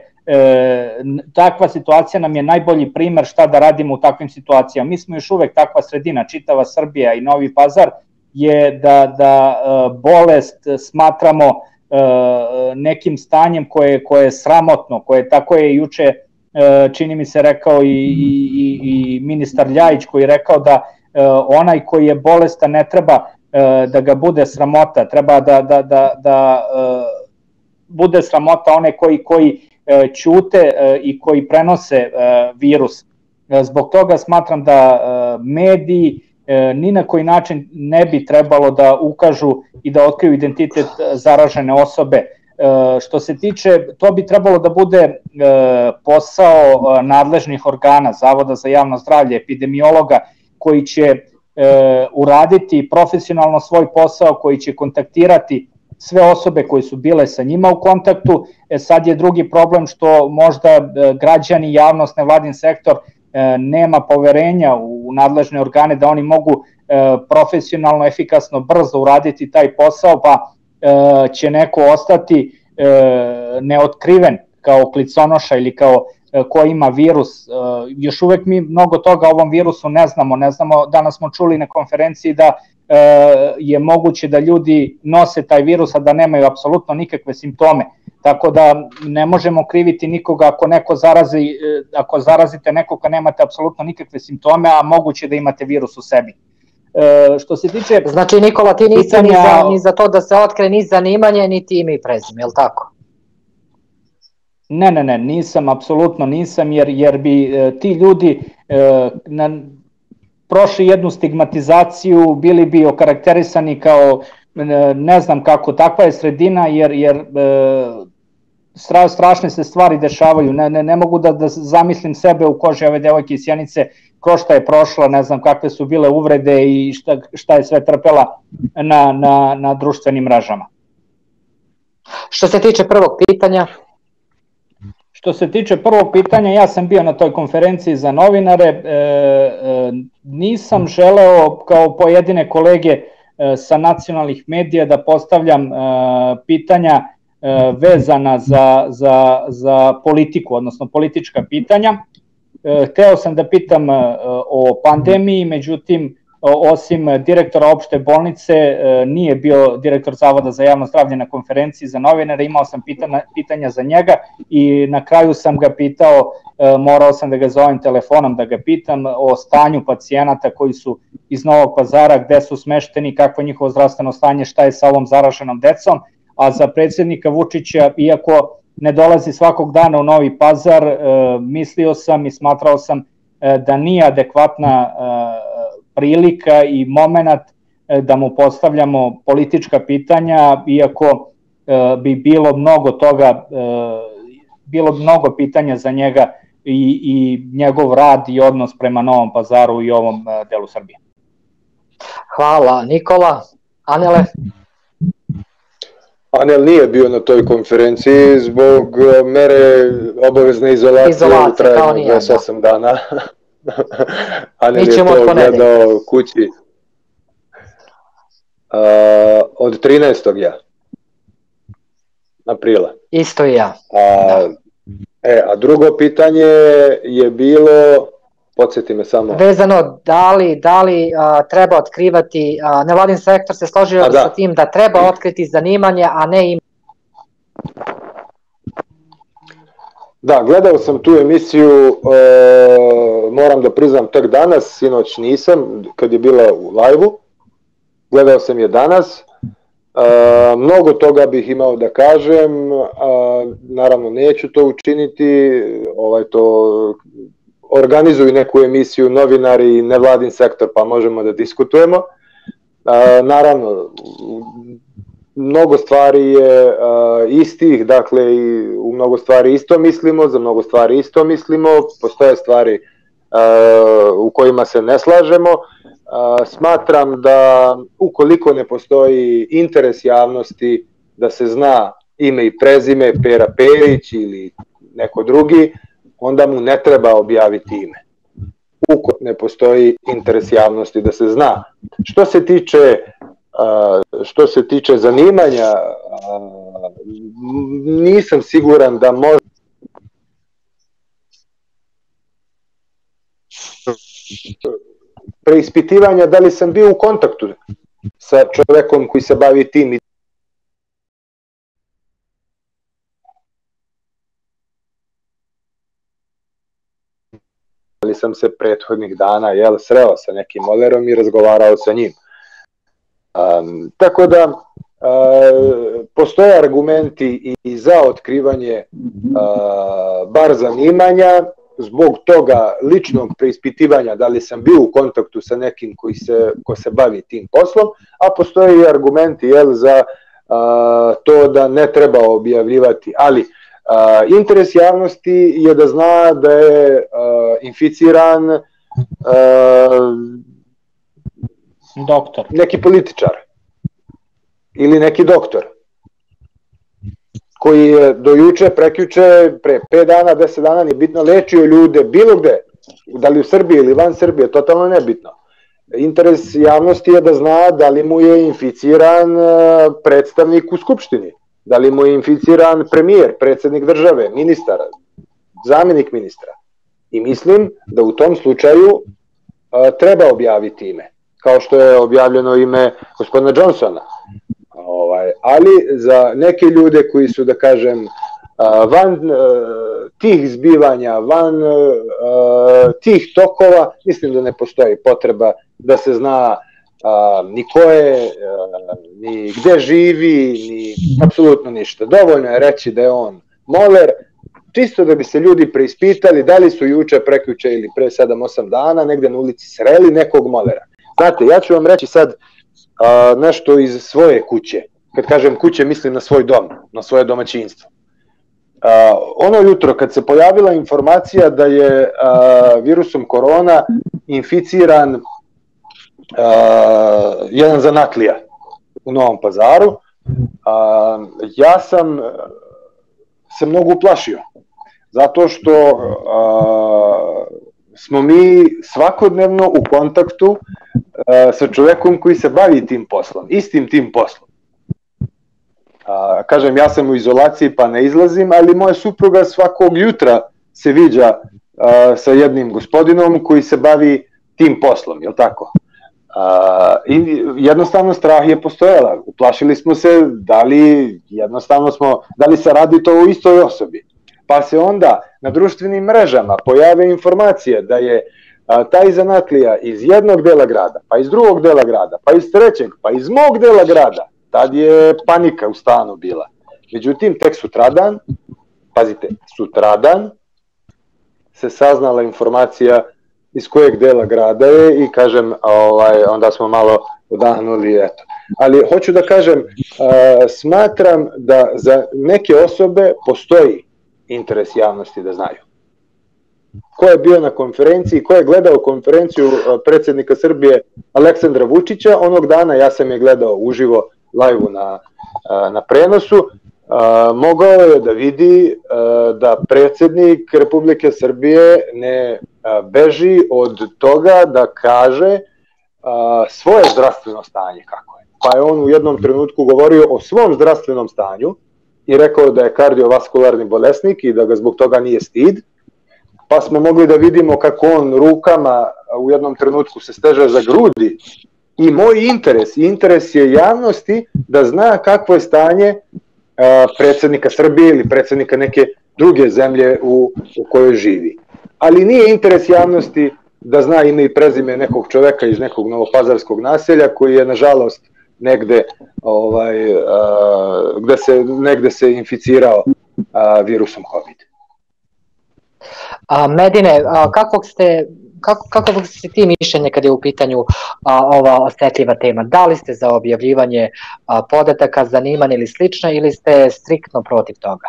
takva situacija nam je najbolji primer šta da radimo u takvim situacijama. Mi smo još uvek takva sredina, čitava Srbija i Novi Pazar je da bolest smatramo nekim stanjem koje je sramotno, koje tako je juče, čini mi se, rekao i ministar Ljajić, koji je rekao da onaj koji je bolestan ne treba da ga bude sramota, treba da bude sramota one koji ćute i koji prenose virus. Zbog toga smatram da mediji ni na koji način ne bi trebalo da ukažu i da otkriju identitet zaražene osobe. Što se tiče, to bi trebalo da bude posao nadležnih organa, Zavoda za javno zdravlje, epidemiologa, koji će uraditi profesionalno svoj posao, koji će kontaktirati sve osobe koje su bile sa njima u kontaktu. Sad je drugi problem što možda građani, javnost, nevladin sektor nema poverenja u nadležne organe da oni mogu profesionalno, efikasno, brzo uraditi taj posao, pa će neko ostati neotkriven kao kliconoša ili kao ko ima virus. Još uvek mi mnogo toga o ovom virusu ne znamo. Danas smo čuli na konferenciji da je moguće da ljudi nose taj virus, a da nemaju apsolutno nikakve simptome. Tako da ne možemo kriviti nikoga ako zarazite nekoga, nemate apsolutno nikakve simptome, a moguće da imate virus u sebi. Što se tiče... Znači, Nikola, ti nisi ni za to da se otkrije ni zanimanje, ni ime i prezime, je li tako? Ne, nisam, apsolutno nisam, jer bi ti ljudi prošli jednu stigmatizaciju, bili bi okarakterisani kao ne znam kako, takva je sredina, jer strašne se stvari dešavaju. Ne mogu da zamislim sebe u koži ove devojke iz Sjenice, kroz šta je prošla, ne znam kakve su bile uvrede i šta je sve trpela na društvenim mrežama. Što se tiče prvog pitanja? Što se tiče prvog pitanja, ja sam bio na toj konferenciji za novinare, nisam želeo kao pojedine kolege sa nacionalnih medija da postavljam pitanja vezana za politiku, odnosno politička pitanja. Hteo sam da pitam o pandemiji, međutim, osim direktora opšte bolnice, nije bio direktor Zavoda za javno zdravlje na konferenciji za novinare, imao sam pitanja za njega i na kraju sam ga pitao, morao sam da ga zovem telefonom da ga pitam o stanju pacijenata koji su iz Novog Pazara, gde su smešteni, kakvo je njihovo zdravstveno stanje, šta je sa ovom zaraženom decom. a za predsjednika Vučića, iako ne dolazi svakog dana u Novi Pazar, mislio sam i smatrao sam da nije adekvatna prilika i moment da mu postavljamo politička pitanja, iako bi bilo mnogo pitanja za njega i njegov rad i odnos prema Novom Pazaru i ovom delu Srbije. Hvala. Nikola, Anele? Anel nije bio na toj konferenciji zbog mere obavezne izolacije u trajanju 28 dana. Anel je to gledao kući od 13. aprila. Isto i ja. A drugo pitanje je bilo, podsjeti me samo. Vezano, da li treba otkrivati, nevladin sektor se složio sa tim da treba otkriti zanimanje, a ne im. Da, gledao sam tu emisiju, moram da priznam tek danas, sinoć nisam, kad je bila u live-u. Gledao sam je danas. Mnogo toga bih imao da kažem, naravno neću to učiniti, to organizuju neku emisiju novinari i nevladin sektor pa možemo da diskutujemo. Naravno, mnogo stvari je istih, dakle i u mnogo stvari isto mislimo, za mnogo stvari isto mislimo, postoje stvari u kojima se ne slažemo. Smatram da ukoliko ne postoji interes javnosti da se zna ime i prezime Pera Perić ili neko drugi, onda mu ne treba objaviti ime. Ukoliko ne postoji interes javnosti da se zna. Što se tiče zanimanja, nisam siguran da može preispitivanja da li sam bio u kontaktu sa čovekom koji se bavi tim. Ali sam se prethodnih dana sreo sa nekim molerom i razgovarao sa njim. Tako da postoje argumenti i za otkrivanje bar zanimanja, zbog toga ličnog preispitivanja da li sam bio u kontaktu sa nekim ko se bavi tim poslom, a postoje i argumenti za to da ne treba objavljivati, ali interes javnosti je da zna da je inficiran doktor, neki političar ili neki doktor koji je do juče, prekjuče, pre 5 dana, 10 dana, nije bitno, lečio ljude bilo gde, da li u Srbiji ili van Srbije, totalno nebitno. Interes javnosti je da zna da li mu je inficiran predstavnik u Skupštini, da li mu je inficiran premijer, predsjednik države, ministar, zamjenik ministra. I mislim da u tom slučaju treba objaviti ime, kao što je objavljeno ime gospodina Johnsona. Ali za neke ljude koji su, da kažem, van tih zbivanja, van tih tokova, mislim da ne postoji potreba da se zna ni ko je, ni gde živi, ni apsolutno ništa. Dovoljno je reći da je on moler, čisto da bi se ljudi preispitali da li su juče, prekjuče ili pre 7-8 dana negde na ulici sreli nekog molera. Znate, ja ću vam reći sad nešto iz svoje kuće. Kad kažem kuće, mislim na svoj dom, na svoje domaćinstvo. Ono jutro kad se pojavila informacija da je virusom korona inficiran jedan zanatlija u Novom Pazaru, ja sam se mnogo uplašio. Zato što smo mi svakodnevno u kontaktu sa čovekom koji se bavi tim poslom, istim tim poslom. Kažem, ja sam u izolaciji pa ne izlazim, ali moja supruga svakog jutra se viđa sa jednim gospodinom koji se bavi tim poslom, je li tako? I jednostavno strah je postojala. Uplašili smo se da li se radi to u istoj osobi. Pa se onda na društvenim mrežama pojave informacije da je taj zanatlija iz jednog dela grada, pa iz drugog dela grada, pa iz trećeg, pa iz mog dela grada, tad je panika u stanu bila. Međutim, tek sutradan, pazite, sutradan se saznala informacija iz kojeg dela grada je i kažem, onda smo malo odahnuli, eto. Ali hoću da kažem, smatram da za neke osobe postoji interes javnosti da znaju. Ko je bio na konferenciji, ko je gledao konferenciju predsjednika Srbije Aleksandra Vučića, onog dana ja sam je gledao uživo, live-u na prenosu, mogao je da vidi da predsjednik Republike Srbije ne beži od toga da kaže svoje zdravstveno stanje kako je. Pa je on u jednom trenutku govorio o svom zdravstvenom stanju i rekao da je kardiovaskularni bolesnik i da ga zbog toga nije stid. Pa smo mogli da vidimo kako on rukama u jednom trenutku se steže za grudi. I moj interes, interes je javnosti da zna kakvo je stanje predsjednika Srbije ili predsjednika neke druge zemlje u kojoj živi. Ali nije interes javnosti da zna ime i prezime nekog čoveka iz nekog novopazarskog naselja koji je nažalost negde se inficirao virusom COVID. Medine, kako ste ti mišljenje kada je u pitanju ova osetljiva tema? Da li ste za objavljivanje podataka, zanimanja ili slično, ili ste striktno protiv toga?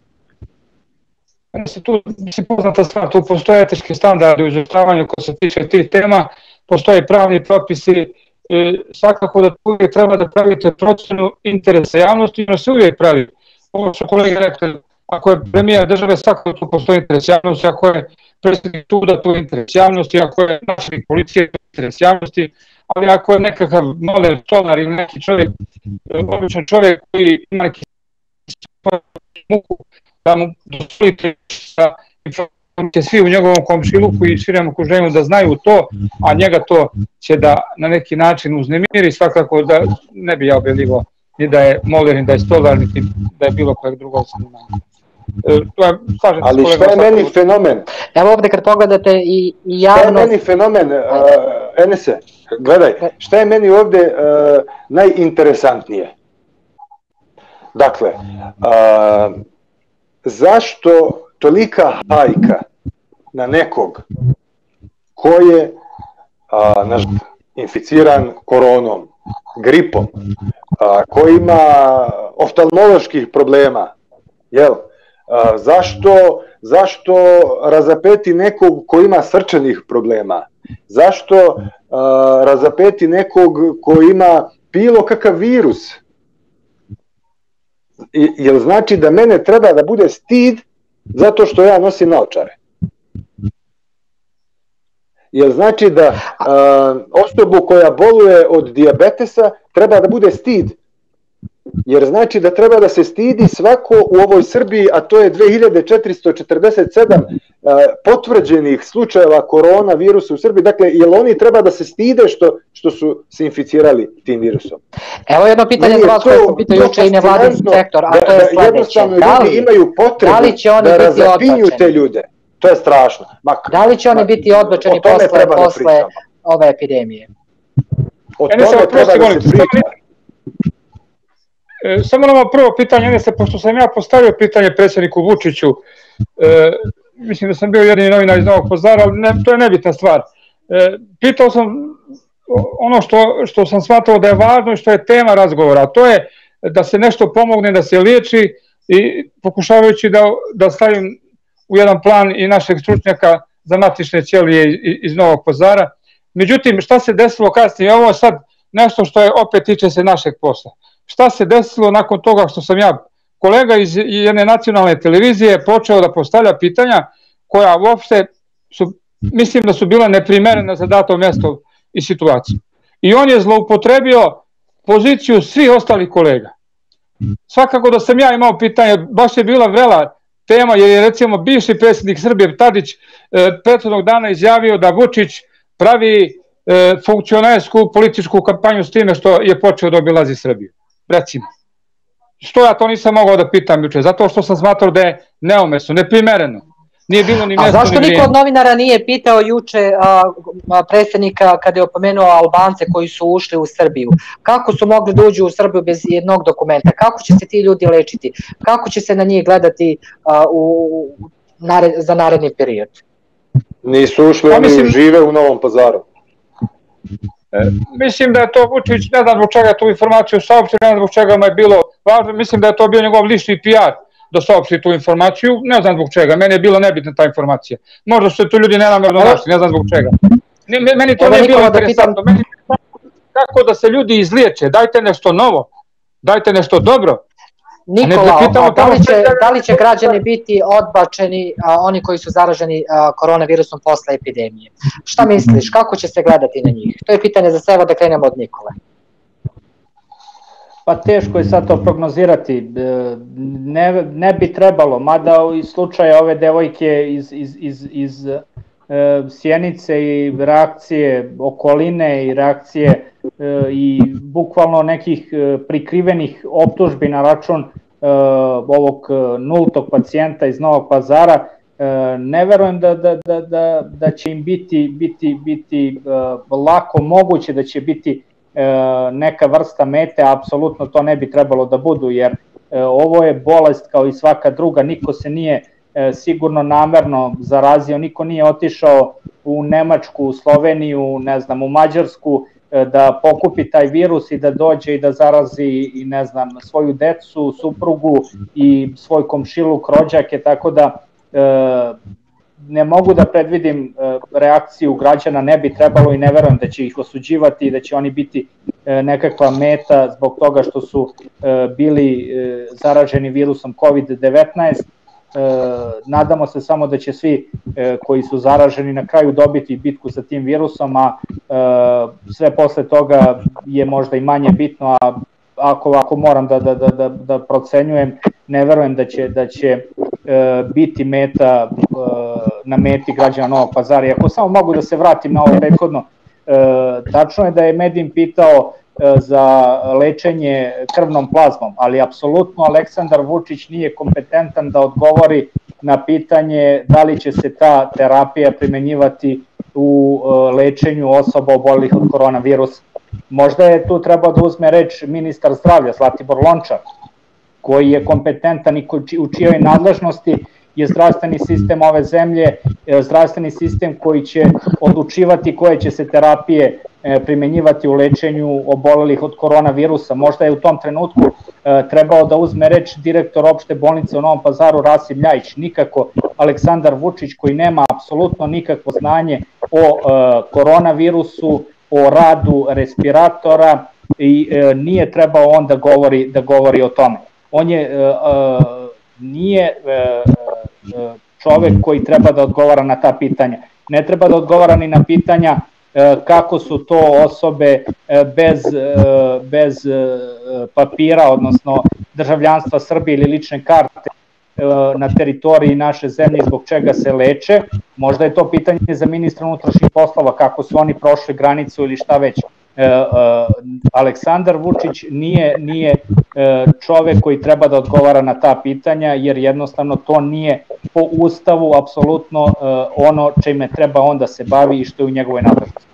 Tu je poznata stvar, tu postoje etički standardi u izvještavanju ko se tiče tih tema, postoje pravni propisi, svakako da uvijek treba da pravite procenu interesa javnosti, no se uvijek pravi. Ovo što kolege rekli, ako je premijer države, svakako tu postoji interes javnosti, ako je predsjednik suda, tu je interes javnosti, ako je načelnik policije, tu je interes javnosti, ali ako je nekakav moler, stolar ili neki čovjek, običan čovjek koji ima neki muku, da mu dozvolite sa informacije svi u njegovom komšiluku i širem okruženju da znaju to, a njega to će da na neki način uznemiri, svakako da ne bi ja objavljivo ni da je moler, ni da je stolar, ni da je bilo kojeg drugog zanimanja. Ali šta je meni fenomen? Evo ovde kad pogledate i javnost... Šta je meni fenomen, Enese, gledaj, šta je meni ovde najinteresantnije? Dakle, zašto tolika hajka na nekog ko je inficiran koronom, gripom, ko ima oftalmoloških problema, jel? Zašto razapeti nekog ko ima srčanih problema? Zašto razapeti nekog ko ima bilo kakav virus? Jel znači da mene treba da bude stid zato što ja nosim naočare? Jel znači da osobu koja boluje od dijabetesa treba da bude stid? Jer znači da treba da se stidi svako u ovoj Srbiji, a to je 2447 potvrđenih slučajeva koronavirusa u Srbiji. Dakle, jel oni treba da se stide što su se inficirali tim virusom? Evo jedno pitanje za vas koje sam pitao juče i nevladin sektor, a to je sledeće. Jednostavno ljudi imaju potrebu da razapinju te ljude. To je strašno. Da li će oni biti odbačeni posle ove epidemije? O tome treba da se priča. Samo nam prvo pitanje, pošto sam ja postavio pitanje predsjedniku Vučiću, mislim da sam bio jedini novinar iz Novog Pazara, ali to je nebitna stvar. Pitao sam ono što sam shvatao da je važno i što je tema razgovora, a to je da se nešto pomogne, da se liječi, i pokušavajući da stavim u jedan plan i našeg stručnjaka za matične ćelije iz Novog Pazara. Međutim, šta se desilo kasnije? Ovo je sad nešto što je opet tiče se našeg posla. Šta se desilo nakon toga što sam ja, kolega iz jedne nacionalne televizije, počeo da postavlja pitanja koja uopšte mislim da su bila neprimerena za dato mjesto i situaciju. I on je zloupotrebio poziciju svih ostalih kolega. Svakako da sam ja imao pitanje, baš je bila vrela tema, jer je recimo bivši predsjednik Srbije Tadić prethodnog dana izjavio da Vučić pravi funkcionersku političku kampanju s time što je počeo da obilazi Srbiju. Recimo. Što ja to nisam mogao da pitam juče? Zato što sam smatrao da je neumesno, neprimereno. Nije bilo ni A mjesto zašto ni niko vrijeme. od novinara nije pitao juče predsjednika kada je opomenuo Albance koji su ušli u Srbiju? Kako su mogli da uđu u Srbiju bez jednog dokumenta? Kako će se ti ljudi lečiti? Kako će se na njih gledati za naredni period? Nisu ušli, oni žive u Novom Pazaru. Mislim da je to Vučić, ne znam zbog čega tu informaciju saopštio, ne znam zbog čega mu je bilo važno, mislim da je to bio njegov lični PR da saopšti tu informaciju, ne znam zbog čega, meni je bilo nebitna ta informacija. Možda su se tu ljudi nenamerno našli, ne znam zbog čega. Meni to nije bilo interesantno, meni je kako da se ljudi izliječe, dajte nešto novo, dajte nešto dobro. Nikola, da li će građani biti odbačeni, oni koji su zaraženi koronavirusom posle epidemije? Šta misliš, kako će se gledati na njih? To je pitanje za sebe, da krenemo od Nikole. Pa teško je sad to prognozirati, ne bi trebalo, mada iz slučaja ove devojke iz Sjenice i reakcije okoline i reakcije i bukvalno nekih prikrivenih optužbi na račun ovog nultog pacijenta iz Novog Pazara, ne verujem da će im biti lako moguće, da će biti neka vrsta mete, apsolutno to ne bi trebalo da budu, jer ovo je bolest kao i svaka druga, niko se nije sigurno namerno zarazio, niko nije otišao u Nemačku, u Sloveniju, ne znam, u Mađarsku da pokupi taj virus i da dođe i da zarazi i ne znam, svoju decu, suprugu i svoj komšiluk, rođake, tako da ne mogu da predvidim reakciju građana, ne bi trebalo i ne verujem da će ih osuđivati i da će oni biti nekakva meta zbog toga što su bili zaraženi virusom COVID-19. Nadamo se samo da će svi koji su zaraženi na kraju dobiti bitku sa tim virusom, a sve posle toga je možda i manje bitno, a ako moram da procenjujem, ne verujem da će biti meta na meti građana Novog Pazara. I ako samo mogu da se vratim na ovo prethodno, tačno je da je Medin pitao za lečenje krvnom plazmom, ali apsolutno Aleksandar Vučić nije kompetentan da odgovori na pitanje da li će se ta terapija primenjivati u lečenju osoba obolelih od koronavirusa. Možda je tu trebao da uzme reč ministar zdravlja Zlatibor Lončar, koji je kompetentan i u čijoj nadležnosti je zdravstveni sistem ove zemlje, zdravstveni sistem koji će odlučivati koje će se terapije primenjivati u lečenju obolelih od koronavirusa. Možda je u tom trenutku trebao da uzme reč direktor opšte bolnice u Novom Pazaru Rasim Ljajić, nikako Aleksandar Vučić koji nema apsolutno nikakvo znanje o koronavirusu, o radu respiratora i nije trebao on da govori o tome. On nije čovek koji treba da odgovara na ta pitanja. Ne treba da odgovara ni na pitanja kako su to osobe bez papira, odnosno državljanstva Srbije ili lične karte na teritoriji naše zemlje, zbog čega se leče. Možda je to pitanje za ministra unutrašnjih poslova, kako su oni prošli granicu ili šta već. Aleksandar Vučić nije čovek koji treba da odgovara na ta pitanja, jer jednostavno to nije po Ustavu apsolutno ono čime treba on da se bavi i što je u njegovoj nadležnosti.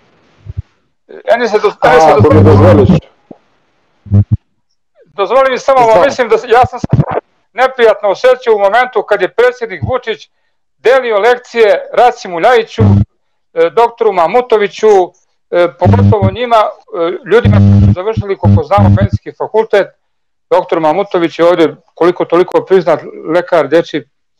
Dozvoli mi samo, mislim da ja sam neprijatno osjećao u momentu kad je predsjednik Vučić delio lekcije Rasimu Ljajiću, doktoru Mahmutoviću, pogotovo njima, ljudima koji su završili, koliko znamo, medicinski fakultet. Doktor Mahmutović je ovdje koliko toliko priznat lekar dječji,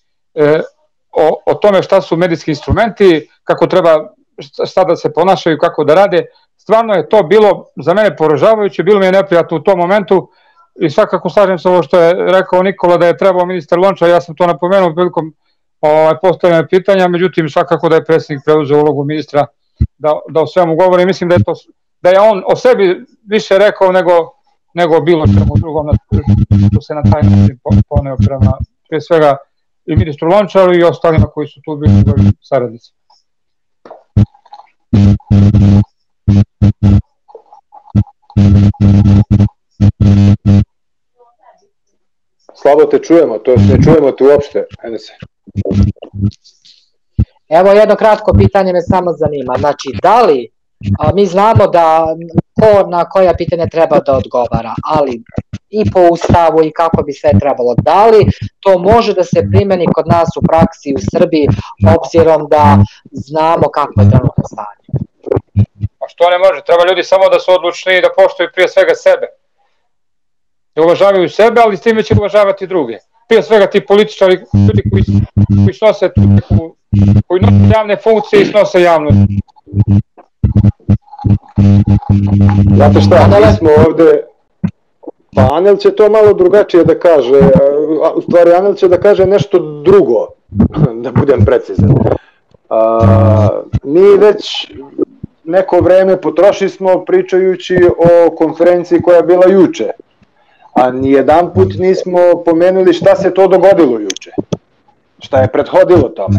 o tome šta su medicinski instrumenti, kako treba, šta da se ponašaju, kako da rade. Stvarno je to bilo za mene poražavajuće, bilo mi je neprijatno u tom momentu i svakako slažem se ovo što je rekao Nikola da je trebao ministar Lončar, ja sam to napomenuo prilikom postavljanja pitanja, međutim svakako da je predsjednik preuzeo ulogu ministra da o svemu govori. Mislim da je on o sebi više rekao nego bilo čemu drugom, što se na taj način poneo prema prije svega i ministru Lončaru i ostalima koji su tu bili njegovi saradnici. Slabo te čujemo, to ne čujemo te uopšte, Enese. Evo jedno kratko pitanje me samo zanima. Znači, da li, mi znamo da ko na koja pitanja treba da odgovara, ali i po ustavu i kako bi sve trebalo. Da li to može da se primeni kod nas u praksi u Srbiji, obzirom da znamo kako je trenutno stanje? A što ne može? Treba ljudi samo da su odlučni i da poštuju prije svega sebe. Da uvažavaju sebe, ali s time će uvažavati druge. Prije svega ti političari, ljudi koji snose koji nose javne funkcije i snose javnost. Znate šta, mi smo ovde, pa Anel će to malo drugačije da kaže, u stvari Anel će da kaže nešto drugo, da budem precizan. Mi već neko vreme potrošili smo pričajući o konferenciji koja je bila juče, a nijedan put nismo pomenuli šta se to dogodilo juče, šta je prethodilo tome.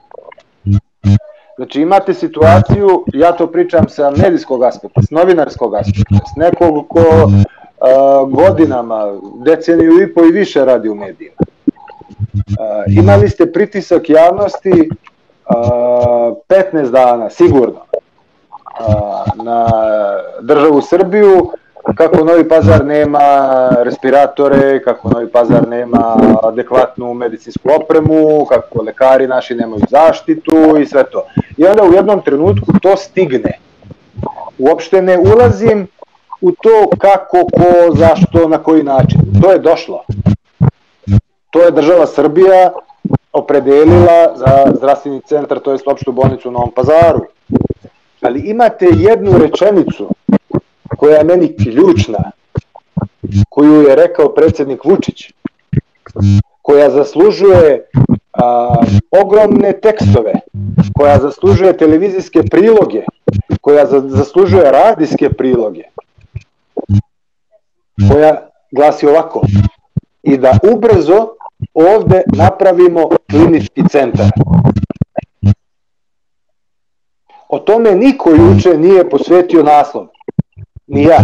Znači imate situaciju, ja to pričam sa medijskog aspekta, s novinarskog aspekta, s nekog ko godinama, deceniju i po i više radi u medijima. Imali ste pritisak javnosti 15 dana, sigurno, na državu Srbiju, kako Novi Pazar nema respiratore, kako Novi Pazar nema adekvatnu medicinsku opremu, kako lekari naši nemaju zaštitu i sve to. I onda u jednom trenutku to stigne. Uopšte ne ulazim u to kako, ko, zašto, na koji način. To je došlo. To je država Srbija opredelila za zdravstveni centar, to je opštu bolnicu u Novom Pazaru. Ali imate jednu rečenicu koja je meni ključna, koju je rekao predsjednik Vučić, koja zaslužuje ogromne tekstove, koja zaslužuje televizijske priloge, koja zaslužuje radijske priloge, koja glasi ovako: i da ubrzo ovde napravimo klinički centar. O tome niko juče nije posvetio naslov. Ni ja.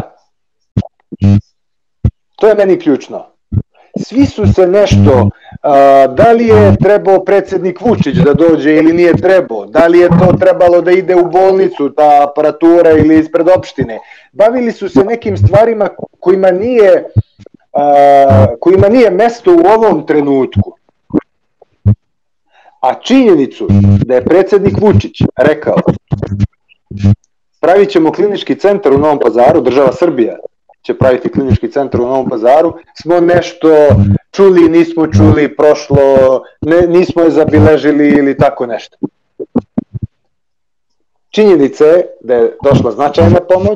To je meni ključno. Svi su se nešto, da li je trebao predsjednik Vučić da dođe ili nije trebao, da li je to trebalo da ide u bolnicu, ta aparatura ili ispred opštine. Bavili su se nekim stvarima kojima nije mesto u ovom trenutku. A činjenicu da je predsjednik Vučić rekao pravit ćemo klinički centar u Novom Pazaru, država Srbija će praviti klinički centar u Novom Pazaru, smo nešto čuli, nismo čuli, prošlo, nismo je zabiležili ili tako nešto. Činjenica je da je došla značajna pomoć,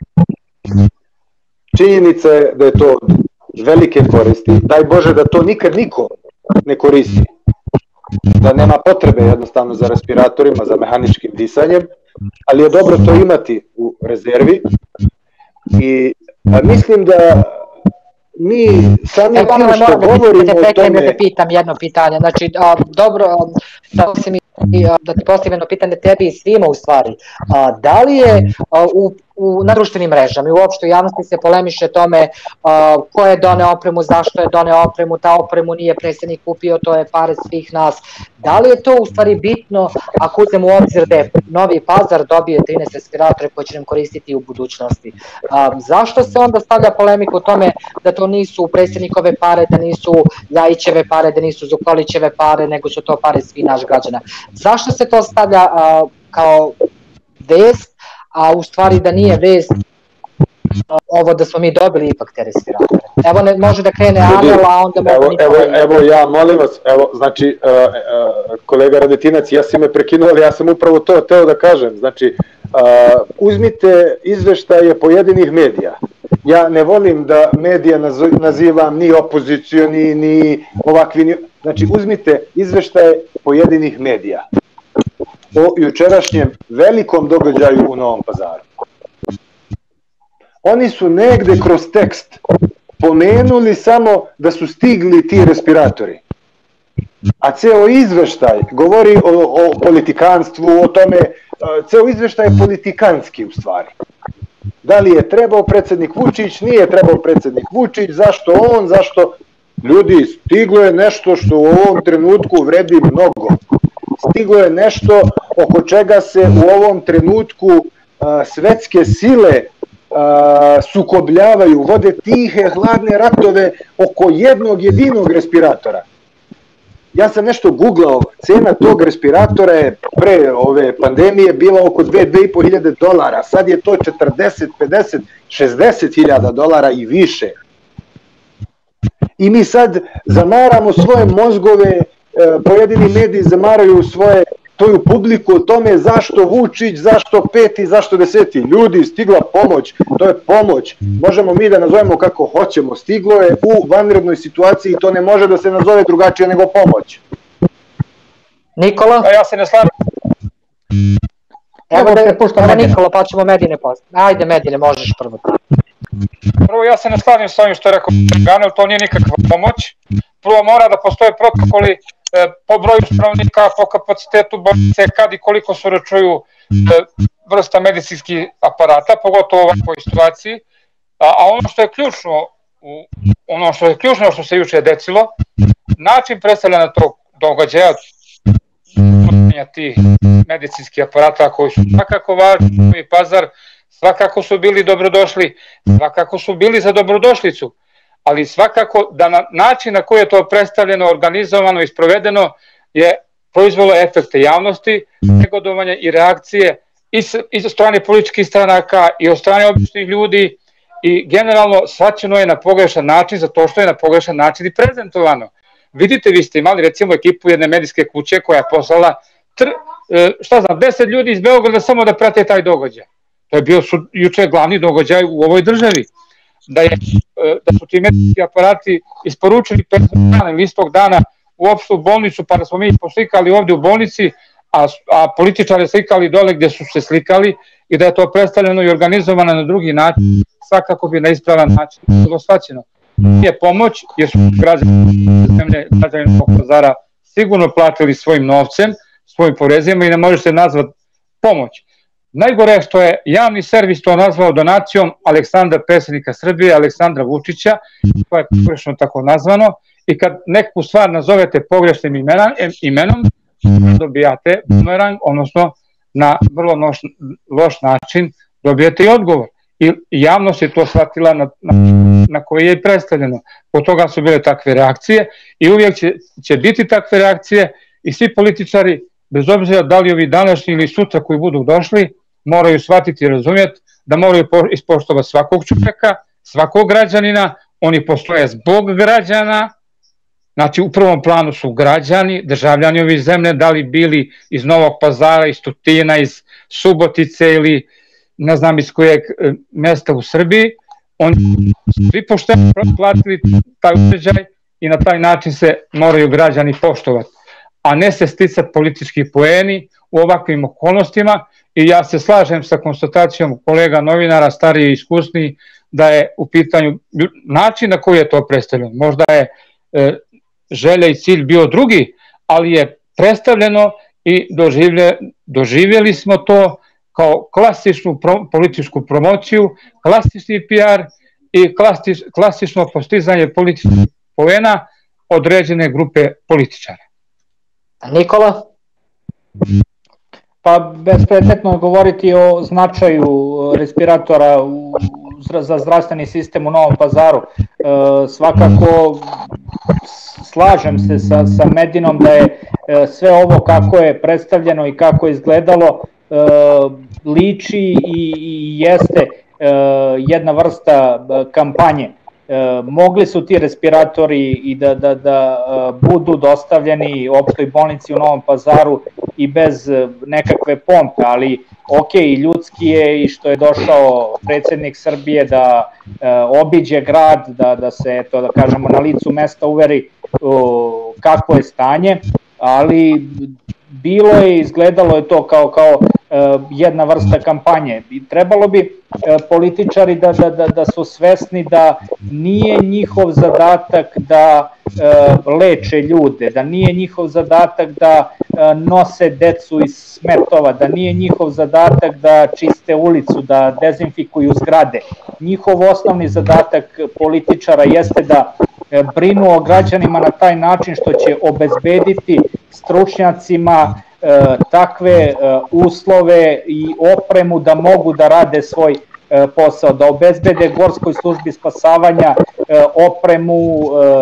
činjenica je da je to velike koristi, daj Bože da to nikad niko ne koristi, da nema potrebe jednostavno za respiratorima, za mehaničkim disanjem, ali je dobro to imati u rezervi i mislim da mi sami tim što govorimo o tome... Da te pitam jedno pitanje, znači dobro, da ti postavim jedno pitanje tebi i svima u stvari, da li je na društvenim mrežama i uopšte u javnosti se polemiše tome ko je doneo opremu, zašto je doneo opremu, ta opremu nije predsjednik kupio, to je pare svih nas. Da li je to u stvari bitno ako uzmemo u obzir da je Novi Pazar dobio 13 respiratora koje će nam koristiti u budućnosti? Zašto se onda stavlja polemika u tome da to nisu predsjednikove pare, da nisu Ljajićeve pare, da nisu Zukorlićeve pare, nego su to pare svih naših građana? Zašto se to stavlja kao vest, a u stvari da nije vest ovo da smo mi dobili ipak te respiratore? Evo može da krene Anel, a onda mogu Nikola. Evo ja molim vas, evo znači kolega Radetinac, ja si me prekinuo, ali ja sam upravo to teo da kažem, znači uzmite izveštaje pojedinih medija. Ja ne volim da medija nazivam ni opozicioni, ni ovakvi, znači uzmite izveštaje pojedinih medija o jučerašnjem velikom događaju u Novom Pazaru. Oni su negde kroz tekst pomenuli samo da su stigli ti respiratori. A ceo izveštaj govori o politikanstvu, o tome, ceo izveštaj je politikanski u stvari. Da li je trebao predsjednik Vučić, nije trebao predsjednik Vučić, zašto on, zašto... Ljudi, stiglo je nešto što u ovom trenutku vredi mnogo. Stiglo je nešto oko čega se u ovom trenutku svetske sile sukobljavaju, vode tihe, hladne ratove oko jednog jedinog respiratora. Ja sam nešto googlao, cena tog respiratora je pre ove pandemije bila oko $2.500, sad je to 40, 50, 60.000 dolara i više. I mi sad zamaramo svoje mozgove, pojedini mediji zamaraju svoju publiku o tome zašto Vučić, zašto peti, zašto deseti. Ljudi, stigla pomoć, to je pomoć. Možemo mi da nazovemo kako hoćemo. Stiglo je u vanrednoj situaciji i to ne može da se nazove drugačije nego pomoć. Nikola? Ja se ne slažem. Evo da puštamo Nikola, pa ćemo Medine poslati. Ajde Medine, možeš prvo. Prvo, ja se ne slažem s ovim što je rekao Ganel, to nije nikakva pomoć. Prvo mora da postoje protokoli po broju stanovnika, po kapacitetu bolnice, kad i koliko se uračuju vrsta medicinskih aparata, pogotovo u ovakvoj situaciji. A ono što je ključno što se juče desilo, način predstavljanja tog događaja, tih medicinskih aparata koji su svakako važni, Novi Pazar, svakako su bili dobrodošli, svakako su bili za dobrodošlicu, ali svakako da na način na koji je to predstavljeno, organizovano i sprovedeno je proizvelo efekte javnosti, negodovanja i reakcije i sa strane političkih stranaka i od strane običnih ljudi i generalno shvaćeno je na pogrešan način zato što je na pogrešan način i prezentovano. Vidite, vi ste imali recimo ekipu jedne medijske kuće koja je poslala 10 ljudi iz Beograda samo da prate taj događaj. To je bio juče glavni događaj u ovoj državi. Da su ti medicinski aparati isporučeni 15 dana ili istog dana u opštu bolnicu, pa da smo mi poslikali ovde u bolnici, a političari slikali dole gde su se slikali i da je to predstavljeno i organizovano na drugi način, svakako bi na ispravan način bilo shvaćeno. Nije pomoć, jer su građani Novog Pazara sigurno platili svojim novcem, svojim porezima i ne može se nazvati pomoć. Najgore je što je javni servis to nazvao donacijom Aleksandra, predsjednika Srbije, Aleksandra Vučića, to je pogrešno tako nazvano, i kad neku stvar nazovete pogrešnim imenom, dobijate bumerang, odnosno na vrlo loš način dobijete i odgovor. I javnost je to shvatila na koji je i predstavljeno. Od toga su bile takve reakcije i uvijek će biti takve reakcije i svi političari, bez obzira da li ovi današnji ili sutra koji budu došli, moraju shvatiti i razumjeti da moraju ispoštovati svakog čovjeka, svakog građanina, oni postoje zbog građana, znači u prvom planu su građani, državljani ove zemlje, da li bili iz Novog Pazara, iz Tutina, iz Subotice ili ne znam iz kojeg mjesta u Srbiji, oni svi pošteno platili taj uređaj i na taj način se moraju građani poštovati, a ne se sticati politički poeni u ovakvim okolnostima. I ja se slažem sa konstatacijom kolega novinara, stariji i iskusniji, da je u pitanju način na koji je to predstavljeno. Možda je želja i cilj bio drugi, ali je predstavljeno i doživjeli smo to kao klasičnu političku promociju, klasični PR i klasično postizanje političkih poena određene grupe političara. Nikola? Pa bespredmetno je govoriti o značaju respiratora za zdravstveni sistem u Novom Pazaru. Svakako slažem se sa Medinom da je sve ovo kako je predstavljeno i kako je izgledalo liči i jeste jedna vrsta kampanje. Mogli su ti respiratori i da budu dostavljeni opštoj bolnici u Novom Pazaru i bez nekakve pompe, ali ok, ljudski je i što je došao predsjednik Srbije da obiđe grad, da se, to da kažemo, na licu mesta uveri kakvo je stanje, ali bilo je, izgledalo je to kao jedna vrsta kampanje. Trebalo bi političari da su svesni da nije njihov zadatak da leče ljude, da nije njihov zadatak da nose decu iz smetova, da nije njihov zadatak da čiste ulicu, da dezinfikuju zgrade. Njihov osnovni zadatak političara jeste da brinu o građanima na taj način što će obezbediti stručnjacima takve uslove i opremu da mogu da rade svoj posao, da obezbede Gorskoj službi spasavanja opremu,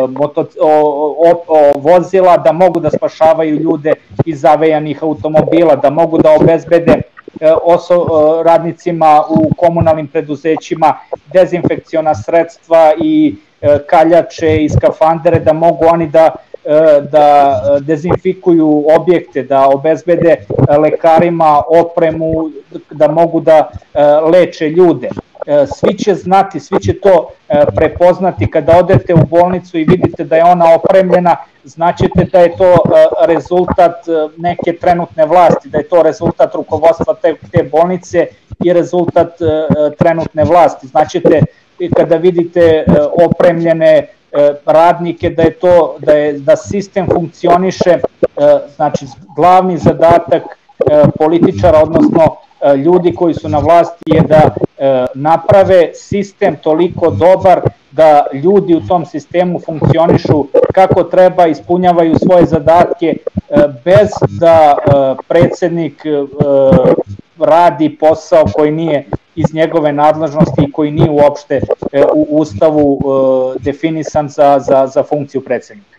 vozila, da mogu da spašavaju ljude iz zavejanih automobila, da mogu da obezbede radnicima u komunalnim preduzećima dezinfekciona sredstva i kaljače i skafandere, da mogu oni da dezinfikuju objekte, da obezbede lekarima opremu, da mogu da leče ljude. Svi će znati, svi će to prepoznati kada odete u bolnicu i vidite da je ona opremljena, znaćete da je to rezultat neke trenutne vlasti, da je to rezultat rukovodstva te bolnice i rezultat trenutne vlasti. Znaćete kada vidite opremljene radnike da sistem funkcioniše, znači glavni zadatak političara, odnosno ljudi koji su na vlasti je da naprave sistem toliko dobar da ljudi u tom sistemu funkcionišu kako treba, ispunjavaju svoje zadatke bez da predsednik radi posao koji nije iz njegove nadležnosti i koji nije uopšte u Ustavu definisan za funkciju predsednika.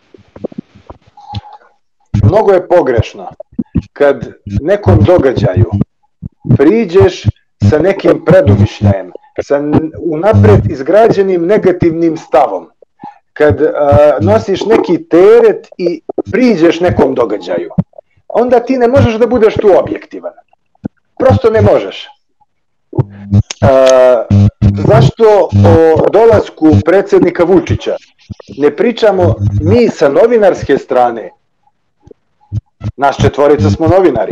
Mnogo je pogrešno kad nekom događaju priđeš sa nekim predumišljajem, sa unapred izgrađenim negativnim stavom, kad nosiš neki teret i priđeš nekom događaju, onda ti ne možeš da budeš tu objektivan. Prosto ne možeš. Zašto o dolasku predsednika Vučića ne pričamo mi sa novinarske strane? Nas četvorica smo novinari.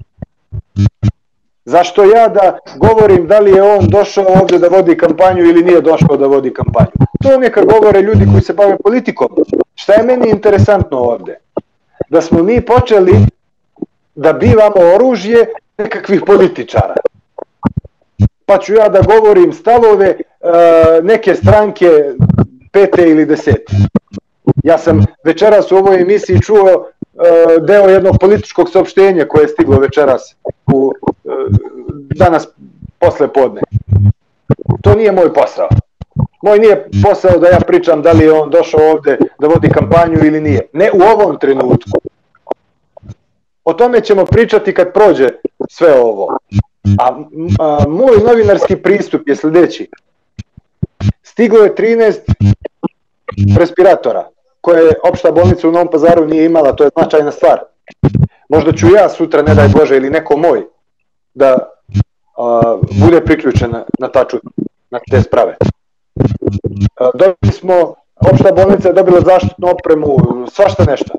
Zašto ja da govorim da li je on došao ovde da vodi kampanju ili nije došao da vodi kampanju? To neka govore ljudi koji se bave politikom. Šta je meni interesantno ovde? Da smo mi počeli da bivamo oružje nekakvih političara. Pa ću ja da govorim stavove neke stranke 5. ili 10. Ja sam večeras u ovoj emisiji čuo deo jednog političkog saopštenja koje je stiglo večeras danas posle podne. To nije moj posao. Moj nije posao da ja pričam da li je on došao ovde da vodi kampanju ili nije. Ne u ovom trenutku. O tome ćemo pričati kad prođe sve ovo. A moj novinarski pristup je sljedeći. Stiglo je 13 respiratora koje opšta bolnica u Novom Pazaru nije imala, to je značajna stvar. Možda ću ja sutra, ne daj Bože, ili neko moj, da bude priključen na te sprave. Dobili smo, opšta bolnica je dobila zaštitnu opremu, svašta nešto.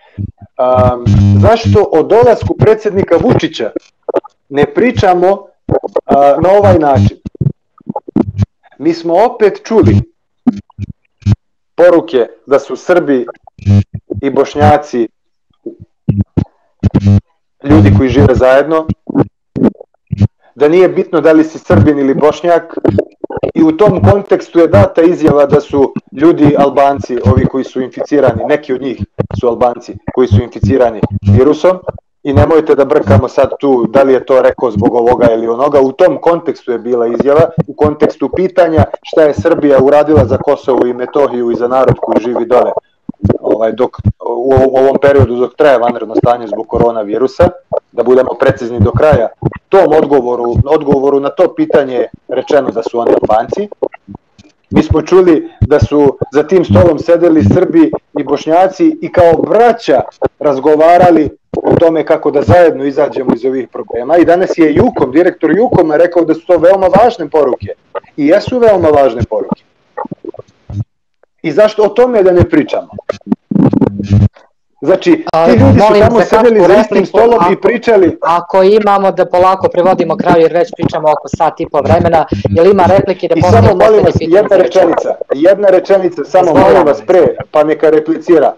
Zašto o dolasku predsednika Vučića ne pričamo na ovaj način? Mi smo opet čuli poruke da su Srbi i Bošnjaci ljudi koji žive zajedno, da nije bitno da li si Srbin ili Bošnjak, i u tom kontekstu je data izjava da su ljudi Albanci, ovi koji su inficirani, neki od njih su Albanci koji su inficirani virusom, i nemojte da brkamo sad tu da li je to rekao zbog ovoga ili onoga. U tom kontekstu je bila izjava, u kontekstu pitanja šta je Srbija uradila za Kosovo i Metohiju i za narod koji živi dole u ovom periodu dok traje vanredno stanje zbog koronavirusa, da budemo precizni do kraja. Tom odgovoru na to pitanje je rečeno da su oni Albanci. Mi smo čuli da su za tim stolom sedeli Srbi i Bošnjaci i kao braća razgovarali o tome kako da zajedno izađemo iz ovih problema. I danas je direktor Jukoma rekao da su to veoma važne poruke. I jesu veoma važne poruke. I zašto o tome da ne pričamo? Znači, ti ljudi su tamo sedeli za istim stolom i pričali... Ako imamo da polako prevodimo kraju jer već pričamo oko sat i po vremena, jel ima replike da postavljamo pitanje? I samo molim vas, jedna rečenica, samo molim vas pre, pa neka replicira.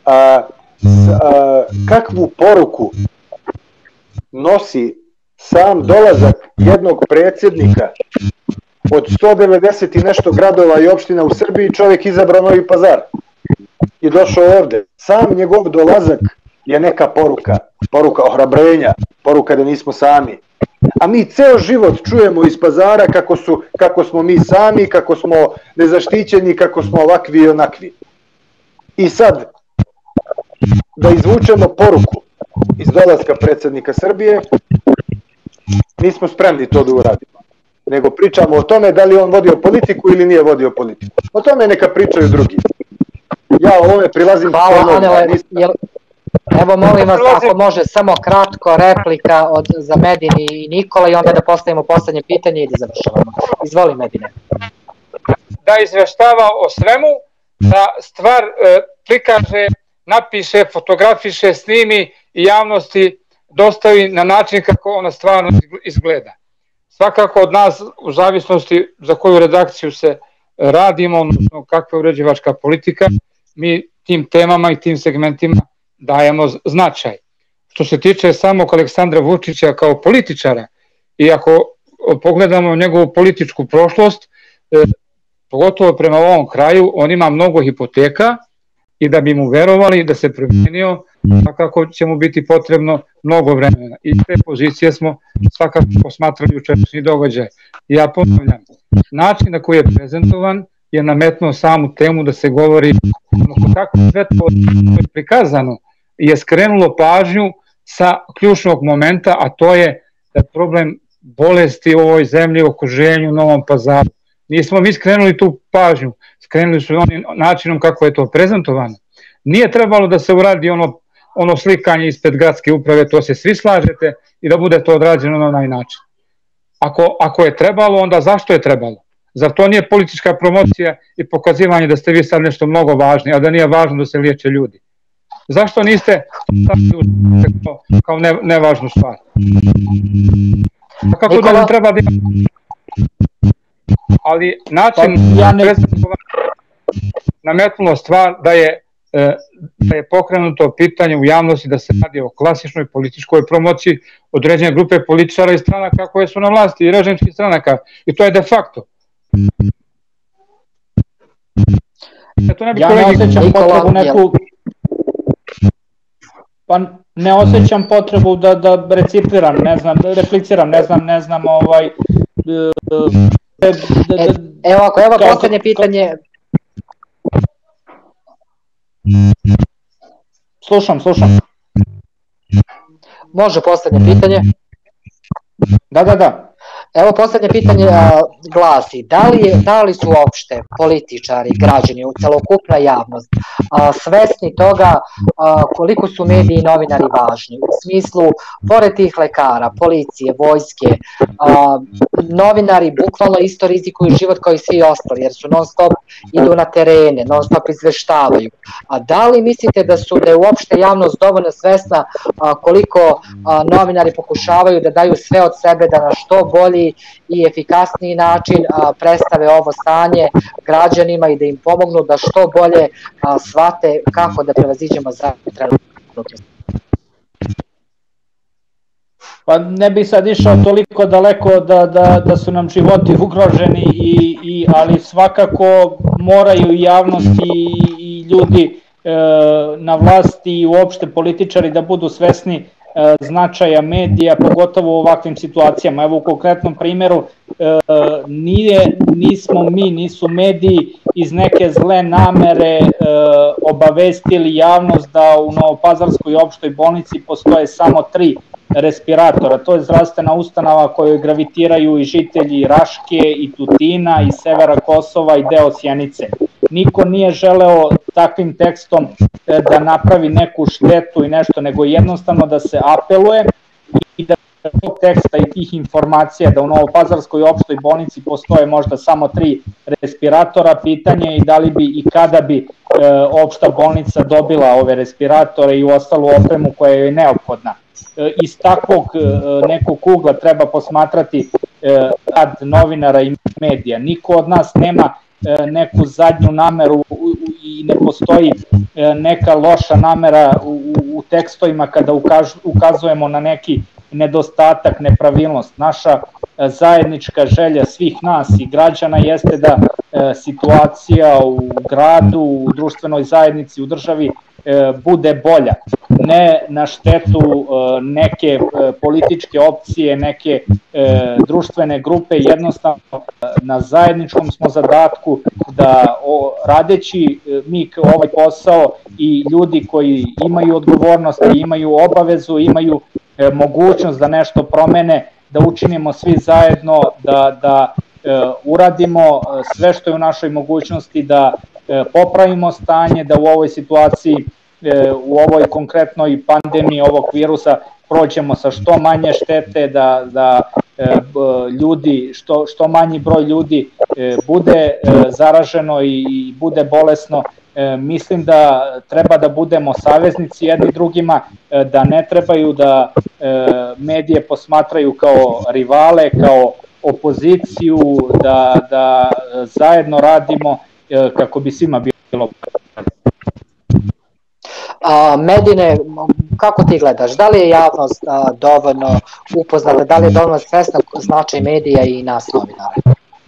Kakvu poruku nosi sam dolazak jednog predsjednika od 190 i nešto gradova i opština u Srbiji, čovjek izabrao Novi Pazar? i došao ovde. Sam njegov dolazak je neka poruka ohrabrenja, poruka da nismo sami. A mi ceo život čujemo iz Pazara kako smo mi sami, kako smo nezaštićeni, kako smo ovakvi i onakvi. I sad, da izvučemo poruku iz dolaska predsjednika Srbije, nismo spremni to da uradimo. Nego pričamo o tome da li on vodio politiku ili nije vodio politiku. O tome neka pričaju drugi. Ja o ovome prilazim... Hvala, Anele. Evo, molim vas, ako može samo kratko replika za Medin i Nikola i onda da postavimo poslednje pitanje i da završavamo. Izvoli, Medine. Da izveštava o svemu, da stvar prikaže, napiše, fotografiše, snimi i javnosti dostavi na način kako ona stvarno izgleda. Svakako od nas, u zavisnosti za koju redakciju se radimo, odnosno kakva je uređivačka politika, mi tim temama i tim segmentima dajemo značaj. Što se tiče samog Aleksandra Vučića kao političara, i ako pogledamo njegovu političku prošlost, pogotovo prema ovom kraju, on ima mnogo hipoteka i da bi mu verovali da se promenio, svakako će mu biti potrebno mnogo vremena. I te pozicije smo svakako posmatrali jučerašnji događaj. Ja ponavljam, način na koji je prezentovan je nametnuo samu temu da se govori, kako sve to je prikazano, je skrenulo pažnju sa ključnog momenta, a to je problem bolesti u ovoj zemlji, okruženju, Novom Pazaru. Nismo mi skrenuli tu pažnju, skrenuli su onim načinom kako je to prezentovano. Nije trebalo da se uradi ono slikanje ispred gradske uprave, to se svi slažete, i da bude to odrađeno na onaj način. Ako je trebalo, onda zašto je trebalo? Zar to nije politička promocija i pokazivanje da ste vi sad nešto mnogo važni, a da nije važno da se liječe ljudi? Zašto niste kao nevažnu stvar? Kako da nam treba da imamo? Ali način nametnulo stvar da je pokrenuto pitanje u javnosti da se radi o klasičnoj političkoj promociji određene grupe političara i stranaka koje su na vlasti i režimskih stranaka, i to je de facto. Ja ne osjećam potrebu neku... Pa ne osjećam potrebu da repliciram, ne znam Evo poslednje pitanje. Slušam. Može poslednje pitanje? Da. Evo poslednje pitanje glasi, da li su uopšte političari, građani, celokupna javnost svesni toga koliko su mediji i novinari važni? U smislu, pored tih lekara, policije, vojske, novinari bukvalno isto rizikuju život kao i svi ostali, jer su non stop idu na terene, non stop izveštavaju. A da li mislite da je uopšte javnost dovoljno svesna koliko novinari pokušavaju da daju sve od sebe da na što bolji i efikasniji način predstave ovo stanje građanima i da im pomognu da što bolje shvate kako da prevaziđemo trenutno? Pa ne bi sad išao toliko daleko da su nam životi ugroženi, ali svakako moraju javnosti i ljudi na vlasti i uopšte političari da budu svesni značaja medija, pogotovo u ovakvim situacijama. Evo u konkretnom primjeru nisu mediji iz neke zle namere obavestili javnost da u Novopazarskoj opštoj bolnici postoje samo 3 respiratora. To je zdravstvena ustanova kojoj gravitiraju i žitelji Raške i Tutina i severa Kosova i deo Sjenice. Niko nije želeo takvim tekstom da napravi neku štetu i nešto, nego jednostavno da se apeluje i da tog teksta i tih informacija da u Novopazarskoj opštoj bolnici postoje možda samo 3 respiratora, pitanje je i da li bi i kada bi opšta bolnica dobila ove respiratore i ostalu opremu koja je neophodna. Iz takvog nekog ugla treba posmatrati rad novinara i medija. Niko od nas nema neku zadnju nameru i ne postoji neka loša namera u tekstovima kada ukazujemo na neki nedostatak, nepravilnost. Naša zajednička želja svih nas i građana jeste da situacija u gradu, u društvenoj zajednici, u državi bude bolja. Ne na štetu neke političke opcije, neke društvene grupe, jednostavno na zajedničkom smo zadatku da radeći mi ovaj posao i ljudi koji imaju odgovornost, imaju obavezu, imaju mogućnost da nešto promene, da učinimo svi zajedno, da uradimo sve što je u našoj mogućnosti, da popravimo stanje, da u ovoj situaciji, u ovoj konkretnoj pandemiji ovog virusa prođemo sa što manje štete, da ljudi, što manji broj ljudi bude zaraženo i bude bolesno. Mislim da treba da budemo saveznici jedni drugima, da ne trebaju da medije posmatraju kao rivale, kao opoziciju, da zajedno radimo kako bi svima bilo. Medine, kako ti gledaš? Da li je javnost dovoljno upoznata, da li je dovoljno svesna značaj medija i nas novinara?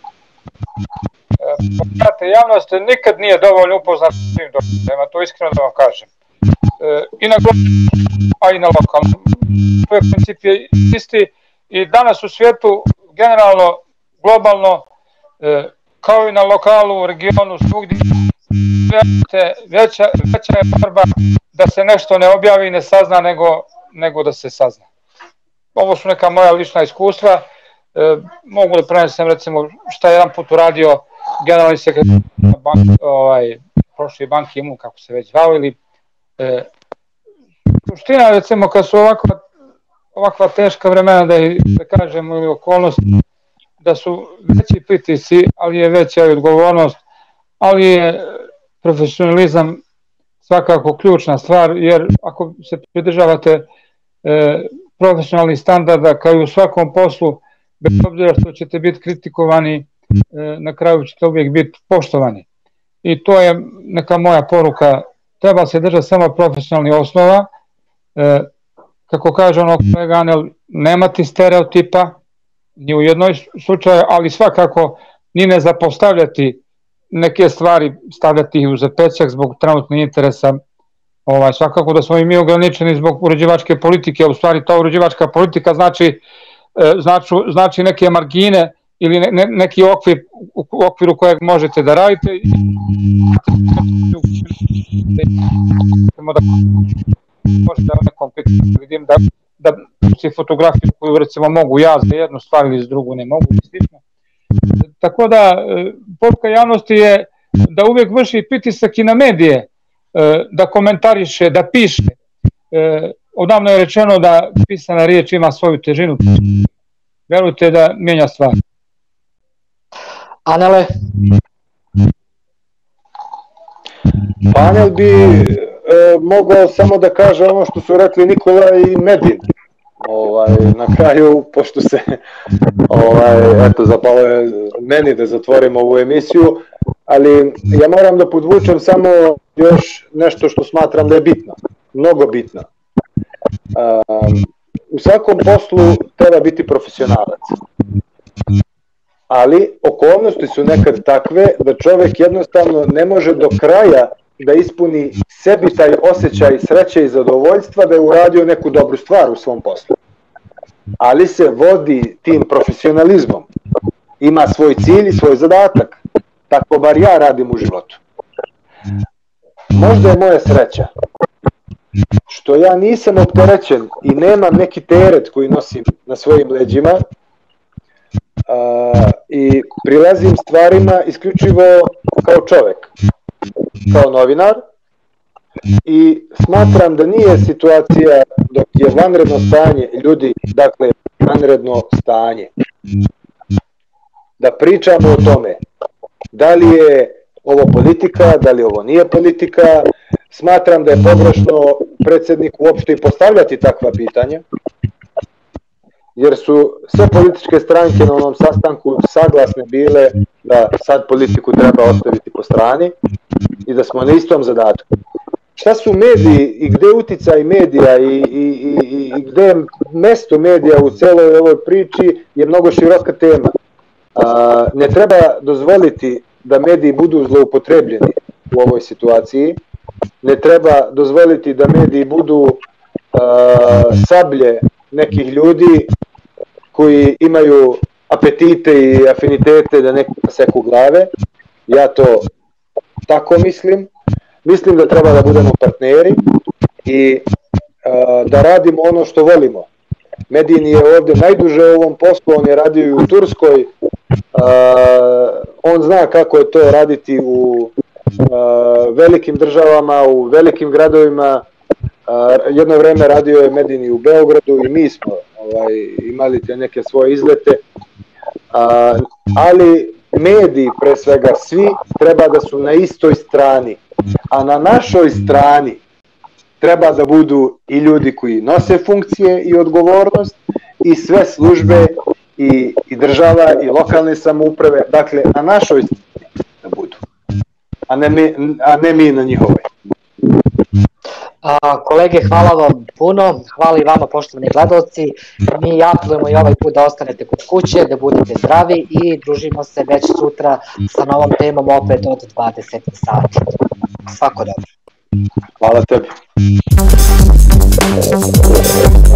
Javnost nikad nije dovoljno upoznata s svim događajima, to iskreno da vam kažem. I na globalnom, a i na lokalnom. Princip je isti i danas u svijetu generalno, globalno, kao i na lokalu, u regionu, svugdje, veća je borba da se nešto ne objavi i ne sazna nego da se sazna. Ovo su neka moja lična iskustva. Mogu da prenesem recimo šta je jedan put uradio generalni sekretar prošli Ban Ki-moon, kako se već zvao, ili suština recimo kad su ovakva teška vremena, da kažemo, ili okolnosti, da su veći pritisci, ali je veća i odgovornost, ali je profesionalizam svakako ključna stvar, jer ako se pridržavate profesionalnih standarda kao i u svakom poslu, bez obzira što ćete biti kritikovani, na kraju ćete uvijek biti poštovani. I to je neka moja poruka, treba se držati samo profesionalnih osnova, kako kaže ono kolega Anel, nemati stereotipa, ni u jednoj slučaju, ali svakako ni ne zapostavljati neke stvari, stavljati ih u zapećak zbog trenutnih interesa. Svakako da smo i mi ograničeni zbog uređivačke politike, a u stvari ta uređivačka politika znači neke margine ili neki okvir u okviru kojeg možete da radite. Možda u nekom pitanju vidim da si fotografiju koju recimo mogu ja za jednu stvar ili za drugu ne mogu i slično. Tako da poruka javnosti je da uvijek vrši pritisak i na medije, da komentariše, da piše. Odavno je rečeno da pisana riječ ima svoju težinu. Verujte da mijenja stvar. Anele? Anel bi mogao samo da kaže ono što su rekli Nikola i Medin. Na kraju, pošto se zapalo je meni da zatvorimo ovu emisiju, ali ja moram da podvučem samo još nešto što smatram da je bitno, mnogo bitno. U svakom poslu treba biti profesionalac, ali okolnosti su nekad takve da čovjek jednostavno ne može do kraja da ispuni sebi taj osjećaj sreće i zadovoljstva da je uradio neku dobru stvar u svom poslu. Ali se vodi tim profesionalizmom. Ima svoj cilj i svoj zadatak. Tako bar ja radim u životu. Možda je moja sreća što ja nisam opterećen i nemam neki teret koji nosim na svojim leđima i prilazim stvarima isključivo kao čovjek, kao novinar, i smatram da nije situacija dok je vanredno stanje, ljudi, dakle vanredno stanje, da pričamo o tome da li je ovo politika, da li ovo nije politika. Smatram da je pogrešno predsjedniku uopšte i postavljati takva pitanja, jer su sve političke stranke na onom sastanku saglasne bile da sad politiku treba ostaviti po strani i da smo na istom zadatku. Šta su mediji i gde je uticaj medija i gde je mesto medija u celoj ovoj priči je mnogo široka tema. Ne treba dozvoliti da mediji budu zloupotrebljeni u ovoj situaciji. Ne treba dozvoliti da mediji budu sablje nekih ljudi koji imaju apetite i afinitete da nekom seku glave. Ja to tako mislim. Mislim da treba da budemo partneri i da radimo ono što volimo. Medijin je ovdje najduže u ovom poslu, on je radio i u Turskoj, on zna kako je to raditi u velikim državama, u velikim gradovima. Jedno vreme radio je Medijin i u Beogradu i mi smo imali te neke svoje izlete, ali mediji, pre svega svi, treba da su na istoj strani, a na našoj strani treba da budu i ljudi koji nose funkcije i odgovornost i sve službe i država i lokalne samouprave, dakle na našoj strani da budu, a ne mi na njihovoj. Kolege, hvala vam puno, hvala i vama poštovani gledalci, mi apelujemo i ovaj put da ostanete kod kuće, da budete zdravi i družimo se već sutra sa novom temom opet od 20 sati. Svako dobro. Hvala tebi.